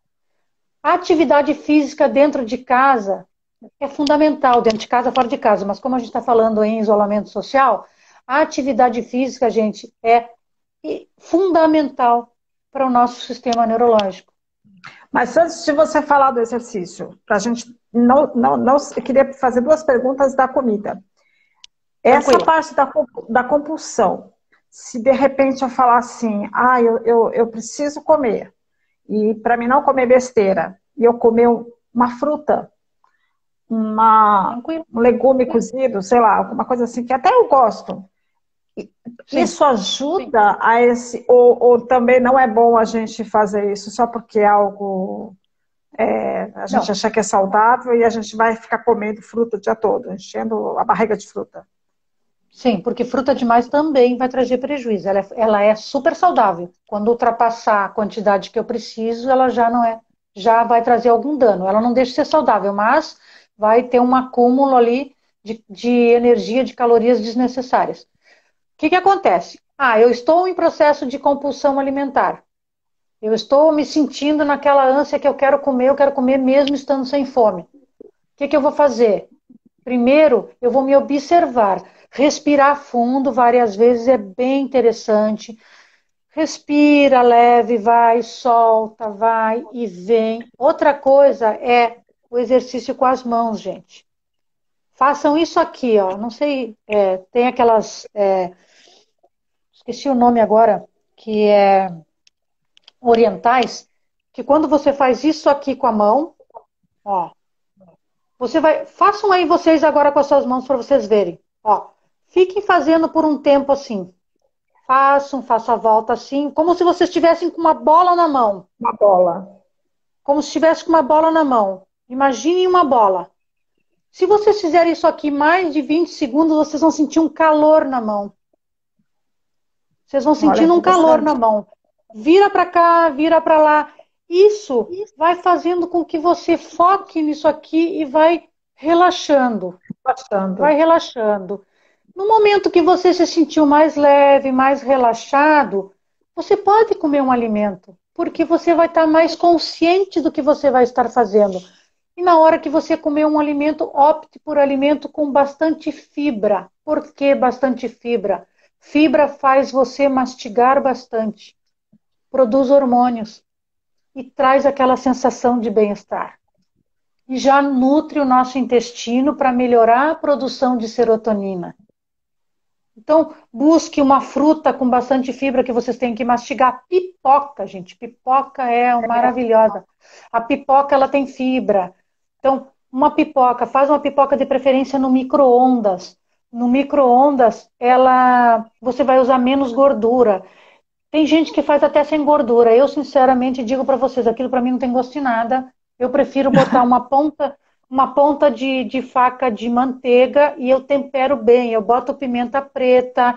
A atividade física dentro de casa é fundamental, dentro de casa, fora de casa. Mas como a gente está falando em isolamento social, a atividade física, gente, é fundamental para o nosso sistema neurológico. Mas antes de você falar do exercício, para a gente não, eu queria fazer duas perguntas da comida. Essa Tranquilo. parte da compulsão, se de repente eu falar assim, eu preciso comer, e para mim não comer besteira, e eu comer uma fruta, Tranquilo. um legume cozido, sei lá, alguma coisa assim, que até eu gosto. Sim. Isso ajuda a esse, ou também não é bom a gente fazer isso só porque é algo, a gente Não. acha que é saudável e a gente vai ficar comendo fruta o dia todo, enchendo a barriga de fruta. Sim, porque fruta demais também vai trazer prejuízo. Ela é super saudável. Quando ultrapassar a quantidade que eu preciso, ela já não é, já vai trazer algum dano. Ela não deixa de ser saudável, mas vai ter um acúmulo ali de energia, de calorias desnecessárias. O que acontece? Eu estou em processo de compulsão alimentar. Eu estou me sentindo naquela ânsia que eu quero comer mesmo estando sem fome. O que eu vou fazer? Primeiro, eu vou me observar. Respirar fundo várias vezes é bem interessante. Respira leve, vai, solta, vai e vem. Outra coisa é o exercício com as mãos, gente. Façam isso aqui, ó. Não sei, tem aquelas, esqueci o nome agora, que é orientais, que quando você faz isso aqui com a mão, ó, façam aí vocês agora com as suas mãos para vocês verem. Ó, fiquem fazendo por um tempo assim. Façam a volta assim, como se vocês estivessem com uma bola na mão. Uma bola. Como se estivesse com uma bola na mão. Imaginem uma bola. Se vocês fizerem isso aqui mais de 20 segundos, vocês vão sentir um calor na mão. Vocês vão Olha, sentindo um calor na interessante. mão. Vira para cá, vira para lá. Isso vai fazendo com que você foque nisso aqui e vai relaxando. Vai Gostando. relaxando. No momento que você se sentiu mais leve, mais relaxado, você pode comer um alimento, porque você vai estar mais consciente do que você vai estar fazendo. E na hora que você comer um alimento, opte por alimento com bastante fibra. Por que bastante fibra? Fibra faz você mastigar bastante. produz hormônios e traz aquela sensação de bem-estar. E já nutre o nosso intestino para melhorar a produção de serotonina. Então, busque uma fruta com bastante fibra que vocês têm que mastigar. Pipoca, gente. Pipoca é maravilhosa. A pipoca, ela tem fibra. Então, uma pipoca, faz uma pipoca de preferência no micro-ondas. No micro-ondas, você vai usar menos gordura. Tem gente que faz até sem gordura. Eu, sinceramente, digo para vocês, aquilo para mim não tem gosto de nada. Eu prefiro botar uma ponta de faca de manteiga e eu tempero bem. Eu boto pimenta preta,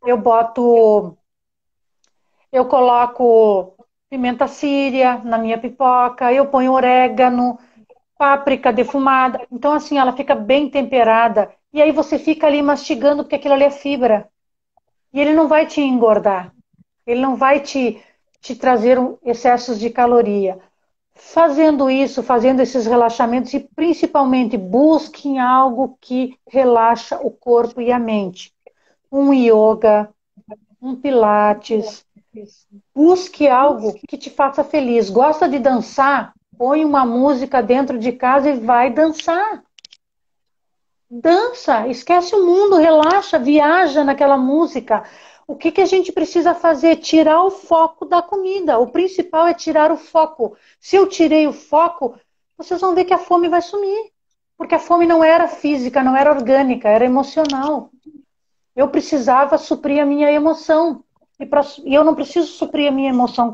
eu coloco pimenta síria na minha pipoca, eu ponho orégano, páprica defumada. Então, assim, ela fica bem temperada. E aí você fica ali mastigando, porque aquilo ali é fibra. E ele não vai te engordar. Ele não vai te trazer excessos de caloria. Fazendo isso, fazendo esses relaxamentos e principalmente busquem algo que relaxa o corpo e a mente. Um yoga, um pilates. Busque algo que te faça feliz. Gosta de dançar? Põe uma música dentro de casa e vai dançar. Dança, esquece o mundo, relaxa, viaja naquela música. O que a gente precisa fazer? Tirar o foco da comida. O principal é tirar o foco. Se eu tirei o foco, vocês vão ver que a fome vai sumir. Porque a fome não era física, não era orgânica, era emocional. Eu precisava suprir a minha emoção. E eu não preciso suprir a minha emoção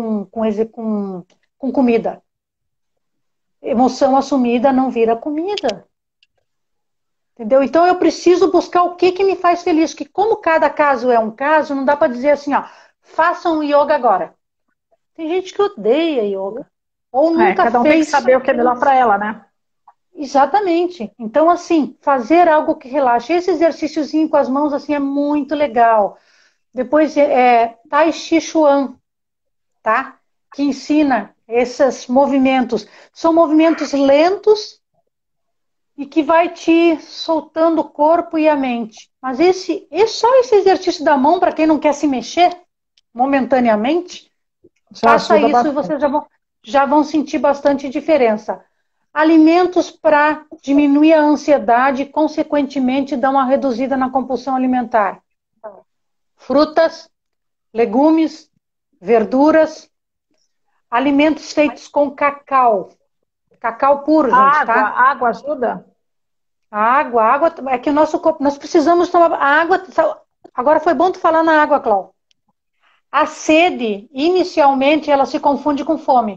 com comida. Emoção assumida não vira comida. Entendeu? Então eu preciso buscar o que me faz feliz, que como cada caso é um caso, não dá para dizer assim, ó, façam yoga agora. Tem gente que odeia yoga, ou nunca Cada um tem que fez. saber o que é melhor para ela, né? Exatamente. Então, assim, fazer algo que relaxe. Esse exercíciozinho com as mãos, assim, é muito legal. Depois, Tai Chi Chuan, tá? Que ensina esses movimentos. São movimentos lentos, e que vai te soltando o corpo e a mente. Mas só esse exercício da mão, para quem não quer se mexer momentaneamente, faça isso bastante. E vocês já vão sentir bastante diferença. Alimentos para diminuir a ansiedade e, consequentemente, dar uma reduzida na compulsão alimentar. Frutas, legumes, verduras, alimentos feitos com cacau. Cacau puro, gente, tá? Água ajuda? A água é que o nosso corpo, nós precisamos tomar a água. Agora foi bom tu falar na água, Cláudia. A sede, inicialmente, ela se confunde com fome.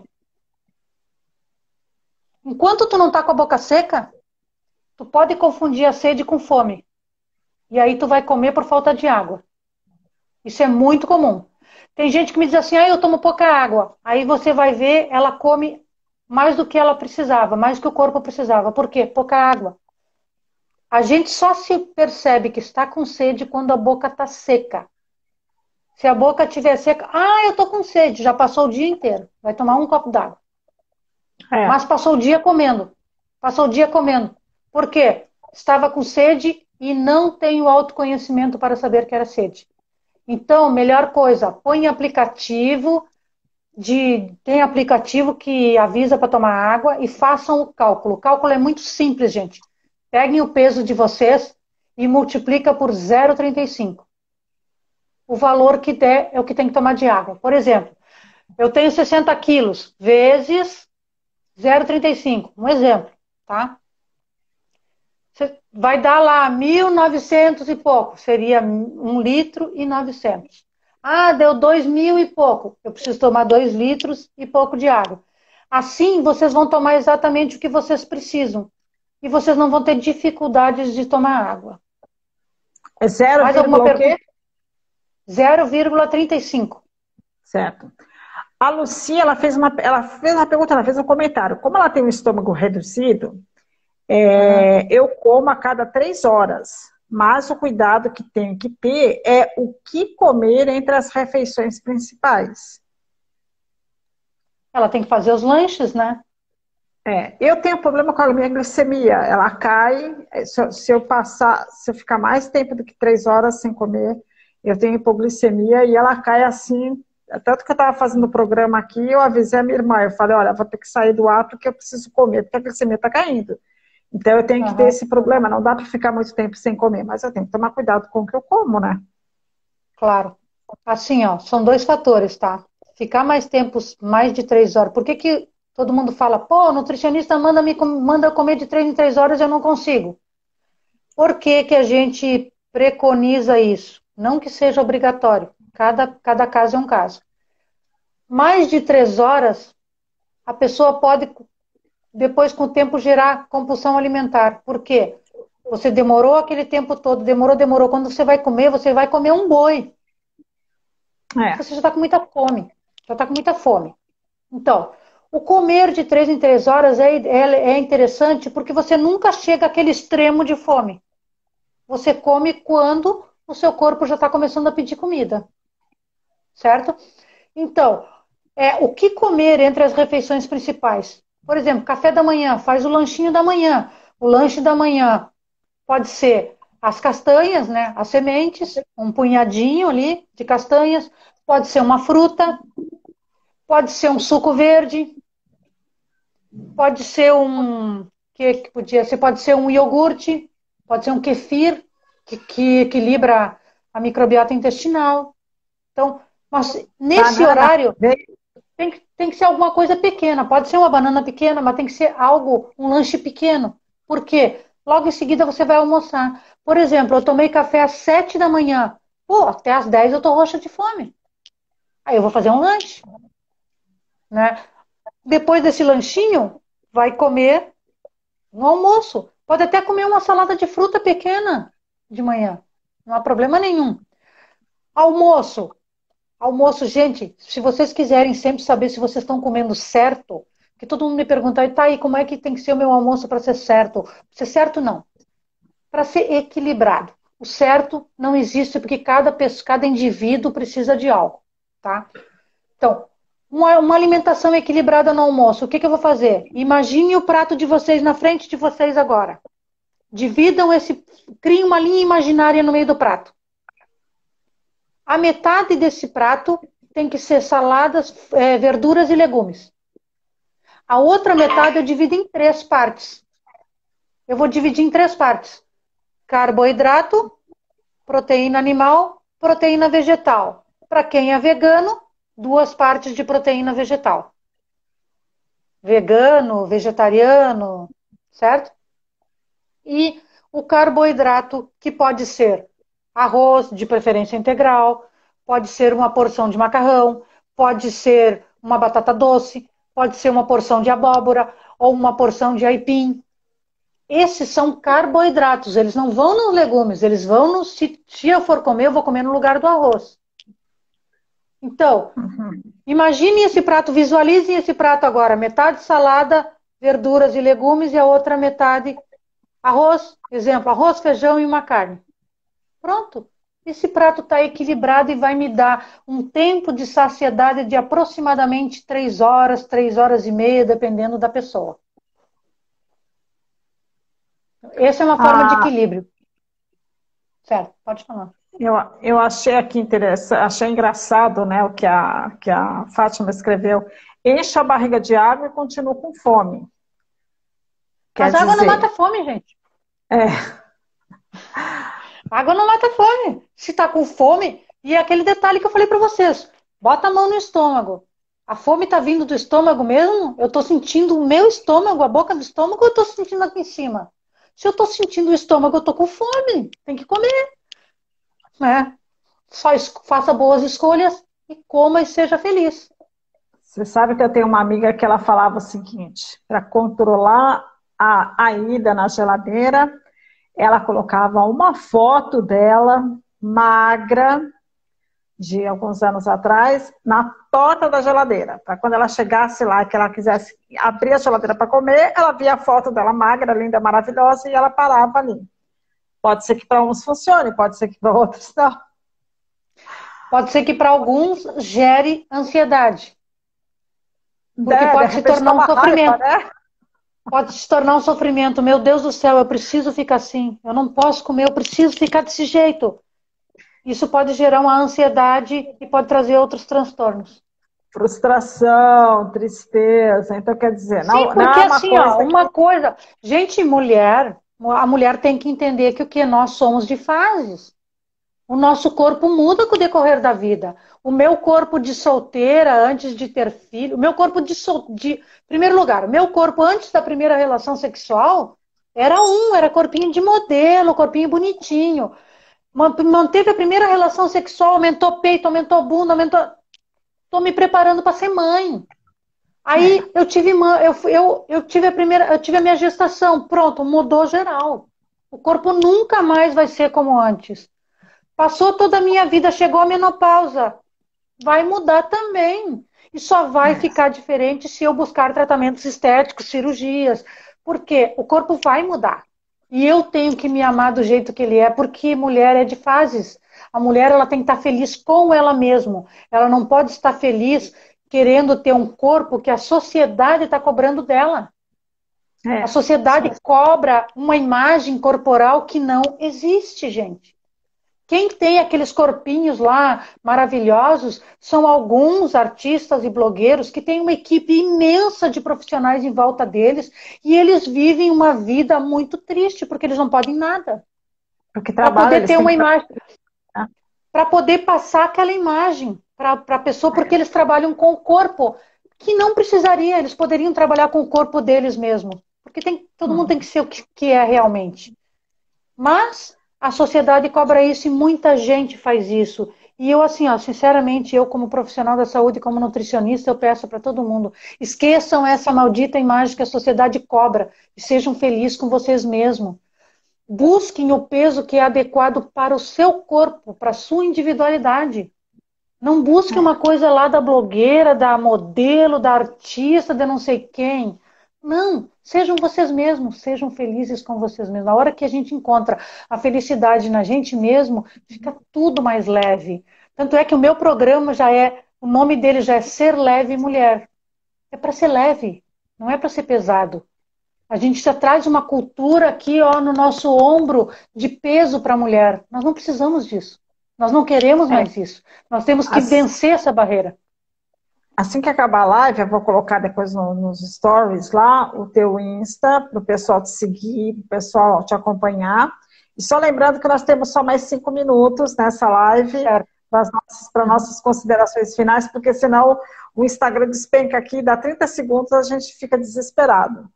Enquanto tu não tá com a boca seca, tu pode confundir a sede com fome. E aí tu vai comer por falta de água. Isso é muito comum. Tem gente que me diz assim, eu tomo pouca água. Aí você vai ver, ela come mais do que ela precisava, mais do que o corpo precisava. Por quê? Pouca água. A gente só se percebe que está com sede quando a boca está seca. Se a boca estiver seca, eu estou com sede, já passou o dia inteiro. Vai tomar um copo d'água. Mas passou o dia comendo. Passou o dia comendo. Por quê? Estava com sede e não tenho autoconhecimento para saber que era sede. Então, melhor coisa, põe aplicativo, tem aplicativo que avisa para tomar água e façam o cálculo. O cálculo é muito simples, gente. Peguem o peso de vocês e multiplica por 0,35. O valor que der é o que tem que tomar de água. Por exemplo, eu tenho 60 quilos vezes 0,35. Um exemplo, tá? Vai dar lá 1.900 e pouco. Seria 1 litro e 900. Deu 2.000 e pouco. Eu preciso tomar 2 litros e pouco de água. Assim, vocês vão tomar exatamente o que vocês precisam. E vocês não vão ter dificuldades de tomar água. É 0, mais alguma pergunta? 0,35. Certo. A Lucia, ela fez uma pergunta, ela fez um comentário. Como ela tem um estômago reduzido, eu como a cada 3 horas. Mas o cuidado que tenho que ter é o que comer entre as refeições principais. Ela tem que fazer os lanches, né? Eu tenho problema com a minha glicemia. Ela cai, se eu ficar mais tempo do que 3 horas sem comer, eu tenho hipoglicemia e ela cai assim Tanto que eu estava fazendo o programa aqui, eu avisei a minha irmã, eu falei, olha, vou ter que sair do ar porque eu preciso comer, porque a glicemia está caindo. Então eu tenho que ter Aham, esse problema, não dá para ficar muito tempo sem comer, mas eu tenho que tomar cuidado com o que eu como, né? claro. Assim, ó, são dois fatores, tá? Ficar mais tempo, mais de 3 horas. Por que que todo mundo fala, pô, o nutricionista manda eu comer de 3 em 3 horas e eu não consigo? Por que que a gente preconiza isso? Não que seja obrigatório. Cada caso é um caso. Mais de 3 horas, a pessoa pode, depois, com o tempo, gerar compulsão alimentar. Por quê? Você demorou aquele tempo todo, demorou. Quando você vai comer um boi. É, Você já está com muita fome. Já está com muita fome. Então, o comer de 3 em 3 horas é interessante porque você nunca chega àquele extremo de fome. Você come quando o seu corpo já está começando a pedir comida, certo? Então, o que comer entre as refeições principais? Por exemplo, café da manhã, faz o lanchinho da manhã. O lanche da manhã pode ser as castanhas, né? As sementes, um punhadinho ali de castanhas. Pode ser uma fruta, pode ser um suco verde, pode ser que podia ser, pode ser um iogurte, pode ser um kefir que equilibra a microbiota intestinal. Então, mas nesse banana, horário tem que ser alguma coisa pequena. Pode ser uma banana pequena, mas tem que ser algo, um lanche pequeno. Por quê? Logo em seguida você vai almoçar. Por exemplo, eu tomei café às 7 da manhã. Pô, até às 10 eu tô roxa de fome. Aí eu vou fazer um lanche, né? Depois desse lanchinho, vai comer um almoço. Pode até comer uma salada de fruta pequena de manhã. Não há problema nenhum. Almoço. Almoço, gente, se vocês quiserem sempre saber se vocês estão comendo certo, que todo mundo me pergunta, e tá aí, como é que tem que ser o meu almoço para ser certo? Ser certo, não. Para ser equilibrado. O certo não existe porque cada pessoa, cada indivíduo precisa de algo, tá? Então, uma alimentação equilibrada no almoço, o que eu vou fazer? Imagine o prato de vocês na frente de vocês agora. Dividam criem uma linha imaginária no meio do prato. A metade desse prato tem que ser saladas, verduras e legumes. A outra metade eu divido em 3 partes. Eu vou dividir em 3 partes: carboidrato, proteína animal, proteína vegetal. Para quem é vegano, 2 partes de proteína vegetal. Vegano, vegetariano, certo? E o carboidrato, que pode ser arroz, de preferência integral, pode ser uma porção de macarrão, pode ser uma batata doce, pode ser uma porção de abóbora ou uma porção de aipim. Esses são carboidratos, eles não vão nos legumes, eles vão no. Se eu for comer, eu vou comer no lugar do arroz. Então, imagine esse prato, visualizem esse prato agora: metade salada, verduras e legumes, e a outra metade arroz, exemplo, arroz, feijão e uma carne. Pronto. Esse prato está equilibrado e vai me dar um tempo de saciedade de aproximadamente 3 horas, 3 horas e meia, dependendo da pessoa. Essa é uma forma de ah, equilíbrio. Certo, pode falar. eu achei aqui interessante, achei engraçado, né, o que a Fátima escreveu. Enche a barriga de água e continua com fome. Quer Mas a água não mata dizer, a fome, gente. é, A água não mata a fome. Se está com fome, e é aquele detalhe que eu falei para vocês: bota a mão no estômago. A fome está vindo do estômago mesmo? Eu estou sentindo o meu estômago, a boca do estômago, ou eu estou sentindo aqui em cima? Se eu estou sentindo o estômago, eu estou com fome. Tem que comer, né? Só faça boas escolhas e coma e seja feliz. você sabe que eu tenho uma amiga que ela falava o seguinte, para controlar a ida na geladeira, ela colocava uma foto dela, magra, de alguns anos atrás, na porta da geladeira. Para quando ela chegasse lá, que ela quisesse abrir a geladeira para comer, ela via a foto dela magra, linda, maravilhosa, e ela parava ali. Pode ser que para uns funcione, pode ser que para outros não. Pode ser que para alguns gere ansiedade, porque De pode se repente tornar dá um uma raiva, sofrimento. né? Pode se tornar um sofrimento. Meu Deus do céu, eu preciso ficar assim. Eu não posso comer, eu preciso ficar desse jeito. Isso pode gerar uma ansiedade e pode trazer outros transtornos. Frustração, tristeza. Então, quer dizer, Sim, não porque é uma assim, ó, coisa uma que. coisa, gente e mulher, a mulher tem que entender que o que nós somos de fases. O nosso corpo muda com o decorrer da vida. O meu corpo de solteira, antes de ter filho, o meu corpo de primeiro lugar, o meu corpo antes da primeira relação sexual era corpinho de modelo, corpinho bonitinho. Manteve a primeira relação sexual, aumentou peito, aumentou bunda, aumentou. Estou me preparando para ser mãe. É, Aí eu tive a primeira, eu tive a minha gestação, pronto, mudou geral. O corpo nunca mais vai ser como antes. Passou toda a minha vida, chegou a menopausa, vai mudar também. E só vai é. ficar diferente se eu buscar tratamentos estéticos, cirurgias, porque o corpo vai mudar. E eu tenho que me amar do jeito que ele é, porque mulher é de fases. A mulher ela tem que estar feliz com ela mesma. Ela não pode estar feliz querendo ter um corpo que a sociedade está cobrando dela. A É, isso sociedade mesmo. cobra uma imagem corporal que não existe, gente. Quem tem aqueles corpinhos lá maravilhosos são alguns artistas e blogueiros que têm uma equipe imensa de profissionais em volta deles e eles vivem uma vida muito triste porque eles não podem nada Porque para trabalho, poder eles ter têm uma que imagem, trabalhar. para poder passar aquela imagem para a pessoa, porque eles trabalham com o corpo que não precisaria, eles poderiam trabalhar com o corpo deles mesmo, porque todo mundo tem que Uhum. ser o que é realmente. Mas a sociedade cobra isso e muita gente faz isso. E eu, assim, ó, sinceramente, eu como profissional da saúde, como nutricionista, eu peço para todo mundo, esqueçam essa maldita imagem que a sociedade cobra e sejam felizes com vocês mesmos. Busquem o peso que é adequado para o seu corpo, para a sua individualidade. Não busque uma É. coisa lá da blogueira, da modelo, da artista, de não sei quem. Não, sejam vocês mesmos, sejam felizes com vocês mesmos. Na hora que a gente encontra a felicidade na gente mesmo, fica tudo mais leve. Tanto é que o meu programa o nome dele já é Ser Leve Mulher. É para ser leve, não é para ser pesado. A gente já traz uma cultura aqui, ó, no nosso ombro de peso para a mulher. Nós não precisamos disso. Nós não queremos É. mais isso. Nós temos que As- vencer essa barreira. Assim que acabar a live, eu vou colocar depois nos stories lá o teu Insta, para o pessoal te seguir, para o pessoal te acompanhar. E só lembrando que nós temos só mais 5 minutos nessa live Certo. para Uhum. nossas considerações finais, porque senão o Instagram despenca aqui, dá 30 segundos, a gente fica desesperado.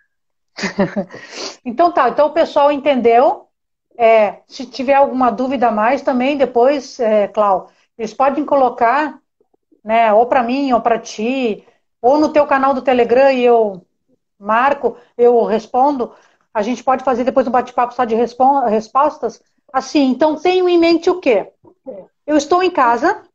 Então tá, então o pessoal entendeu. Se tiver alguma dúvida a mais também, depois, Clau, eles podem colocar, né, ou para mim, ou para ti, ou no teu canal do Telegram e eu marco, eu respondo. A gente pode fazer depois um bate-papo só de respostas. Assim, então tenho em mente o quê? Eu estou em casa,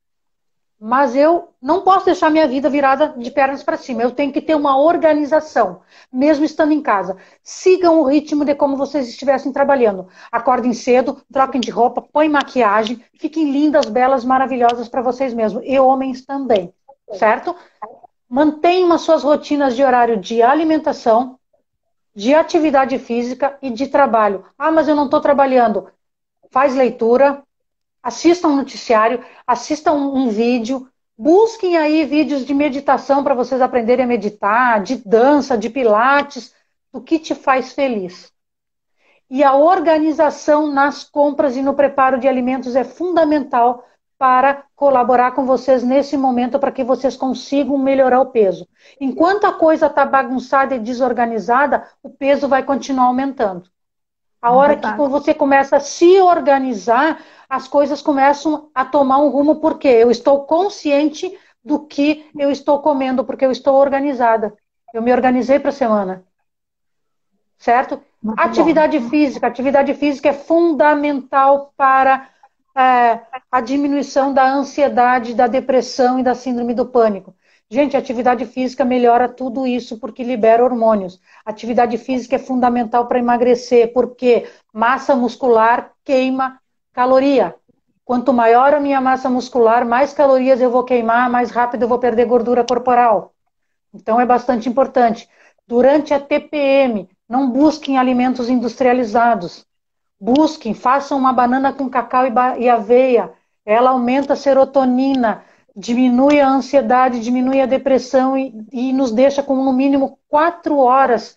mas eu não posso deixar minha vida virada de pernas para cima. Eu tenho que ter uma organização, mesmo estando em casa. Sigam o ritmo de como vocês estivessem trabalhando. Acordem cedo, troquem de roupa, põem maquiagem, fiquem lindas, belas, maravilhosas para vocês mesmos. E homens também, certo? Mantenham as suas rotinas de horário de alimentação, de atividade física e de trabalho. Ah, mas eu não estou trabalhando. Faz leitura, assistam um noticiário, assistam um vídeo, busquem aí vídeos de meditação para vocês aprenderem a meditar, de dança, de pilates, do que te faz feliz. E a organização nas compras e no preparo de alimentos é fundamental para colaborar com vocês nesse momento para que vocês consigam melhorar o peso. Enquanto a coisa está bagunçada e desorganizada, o peso vai continuar aumentando. A É hora que verdade. você começa a se organizar, as coisas começam a tomar um rumo, porque eu estou consciente do que eu estou comendo, porque eu estou organizada. Eu me organizei para a semana, certo? Muito bom. Atividade física é fundamental para a diminuição da ansiedade, da depressão e da síndrome do pânico. Gente, a atividade física melhora tudo isso porque libera hormônios. Atividade física é fundamental para emagrecer, porque massa muscular queima caloria. Quanto maior a minha massa muscular, mais calorias eu vou queimar, mais rápido eu vou perder gordura corporal. Então é bastante importante. Durante a TPM, não busquem alimentos industrializados. Busquem, façam uma banana com cacau e aveia. Ela aumenta a serotonina, diminui a ansiedade, diminui a depressão e nos deixa com no mínimo 4 horas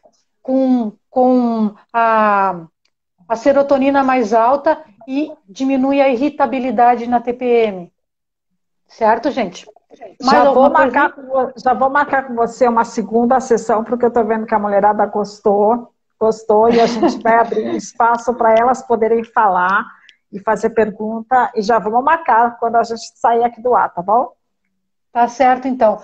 com a serotonina mais alta e diminui a irritabilidade na TPM. Certo, gente? Mais alguma coisa? Já vou marcar com você uma segunda sessão, porque eu estou vendo que a mulherada gostou, e a gente vai abrir um espaço para elas poderem falar e fazer pergunta, e já vamos marcar quando a gente sair aqui do ar, tá bom? Tá certo, então.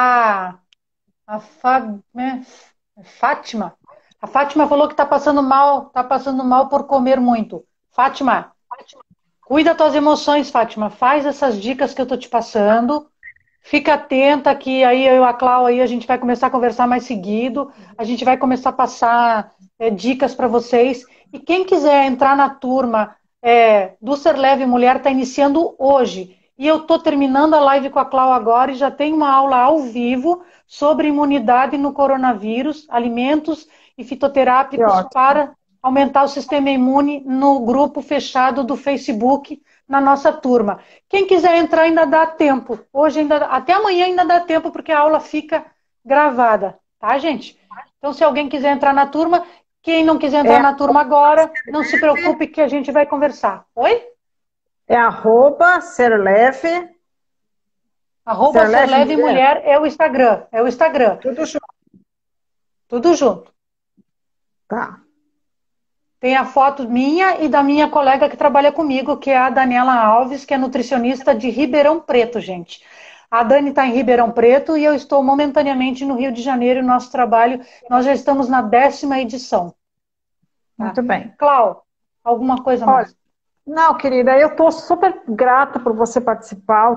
A Fátima. A Fátima falou que tá passando mal por comer muito. Fátima, cuida das tuas emoções, Fátima. Faz essas dicas que eu tô te passando. Fica atenta que aí eu e a Clau aí a gente vai começar a conversar mais seguido. A gente vai começar a passar dicas para vocês. E quem quiser entrar na turma do Ser Leve Mulher está iniciando hoje. E eu estou terminando a live com a Clau agora e já tem uma aula ao vivo sobre imunidade no coronavírus, alimentos e fitoterápicos para aumentar o sistema imune no grupo fechado do Facebook na nossa turma. Quem quiser entrar ainda dá tempo. Hoje ainda, até amanhã ainda dá tempo porque a aula fica gravada, tá, gente? Então, se alguém quiser entrar na turma, quem não quiser entrar na turma agora, não se preocupe que a gente vai conversar. Oi? É @serleve. @serleve mulher é o Instagram. É o Instagram. Tudo junto. Tudo junto. Tá. Tem a foto minha e da minha colega que trabalha comigo, que é a Daniela Alves, que é nutricionista de Ribeirão Preto, gente. A Dani está em Ribeirão Preto e eu estou momentaneamente no Rio de Janeiro. Nosso trabalho, nós já estamos na 10ª edição. Tá? Muito bem. Clau, alguma coisa mais? Não, querida, eu estou super grata por você participar,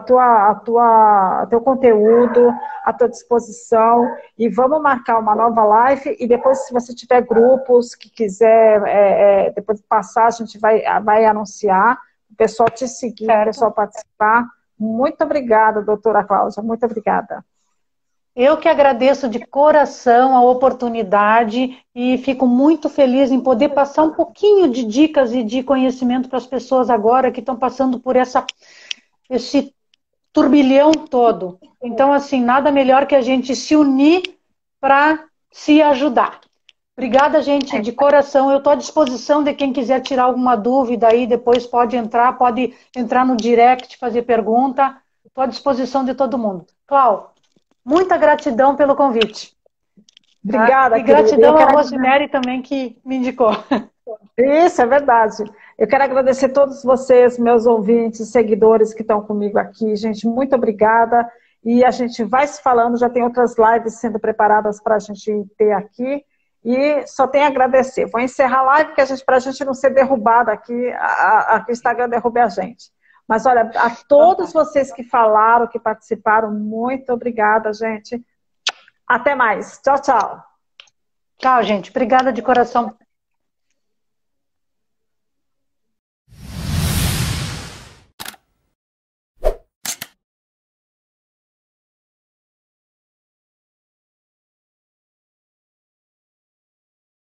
teu conteúdo, a tua disposição, e vamos marcar uma nova live, e depois, se você tiver grupos que quiser, depois de passar, a gente vai anunciar, o pessoal te seguir, certo. O pessoal participar. Muito obrigada, doutora Cláudia, muito obrigada. Eu que agradeço de coração a oportunidade e fico muito feliz em poder passar um pouquinho de dicas e de conhecimento para as pessoas agora que estão passando por esse turbilhão todo. Então, assim, nada melhor que a gente se unir para se ajudar. Obrigada, gente, de coração. Eu estou à disposição de quem quiser tirar alguma dúvida aí, depois pode entrar no direct, fazer pergunta. Estou à disposição de todo mundo. Clau, muita gratidão pelo convite. Obrigada, tá? E gratidão a Rosemary também que me indicou. Isso, é verdade. Eu quero agradecer a todos vocês, meus ouvintes, seguidores que estão comigo aqui. Gente, muito obrigada. E a gente vai se falando, já tem outras lives sendo preparadas para a gente ter aqui. E só tenho a agradecer. Vou encerrar a live para a gente não ser derrubada aqui, que o Instagram derrube a gente. Mas olha, a todos vocês que falaram, que participaram, muito obrigada, gente. Até mais. Tchau, tchau. Tchau, gente. Obrigada de coração.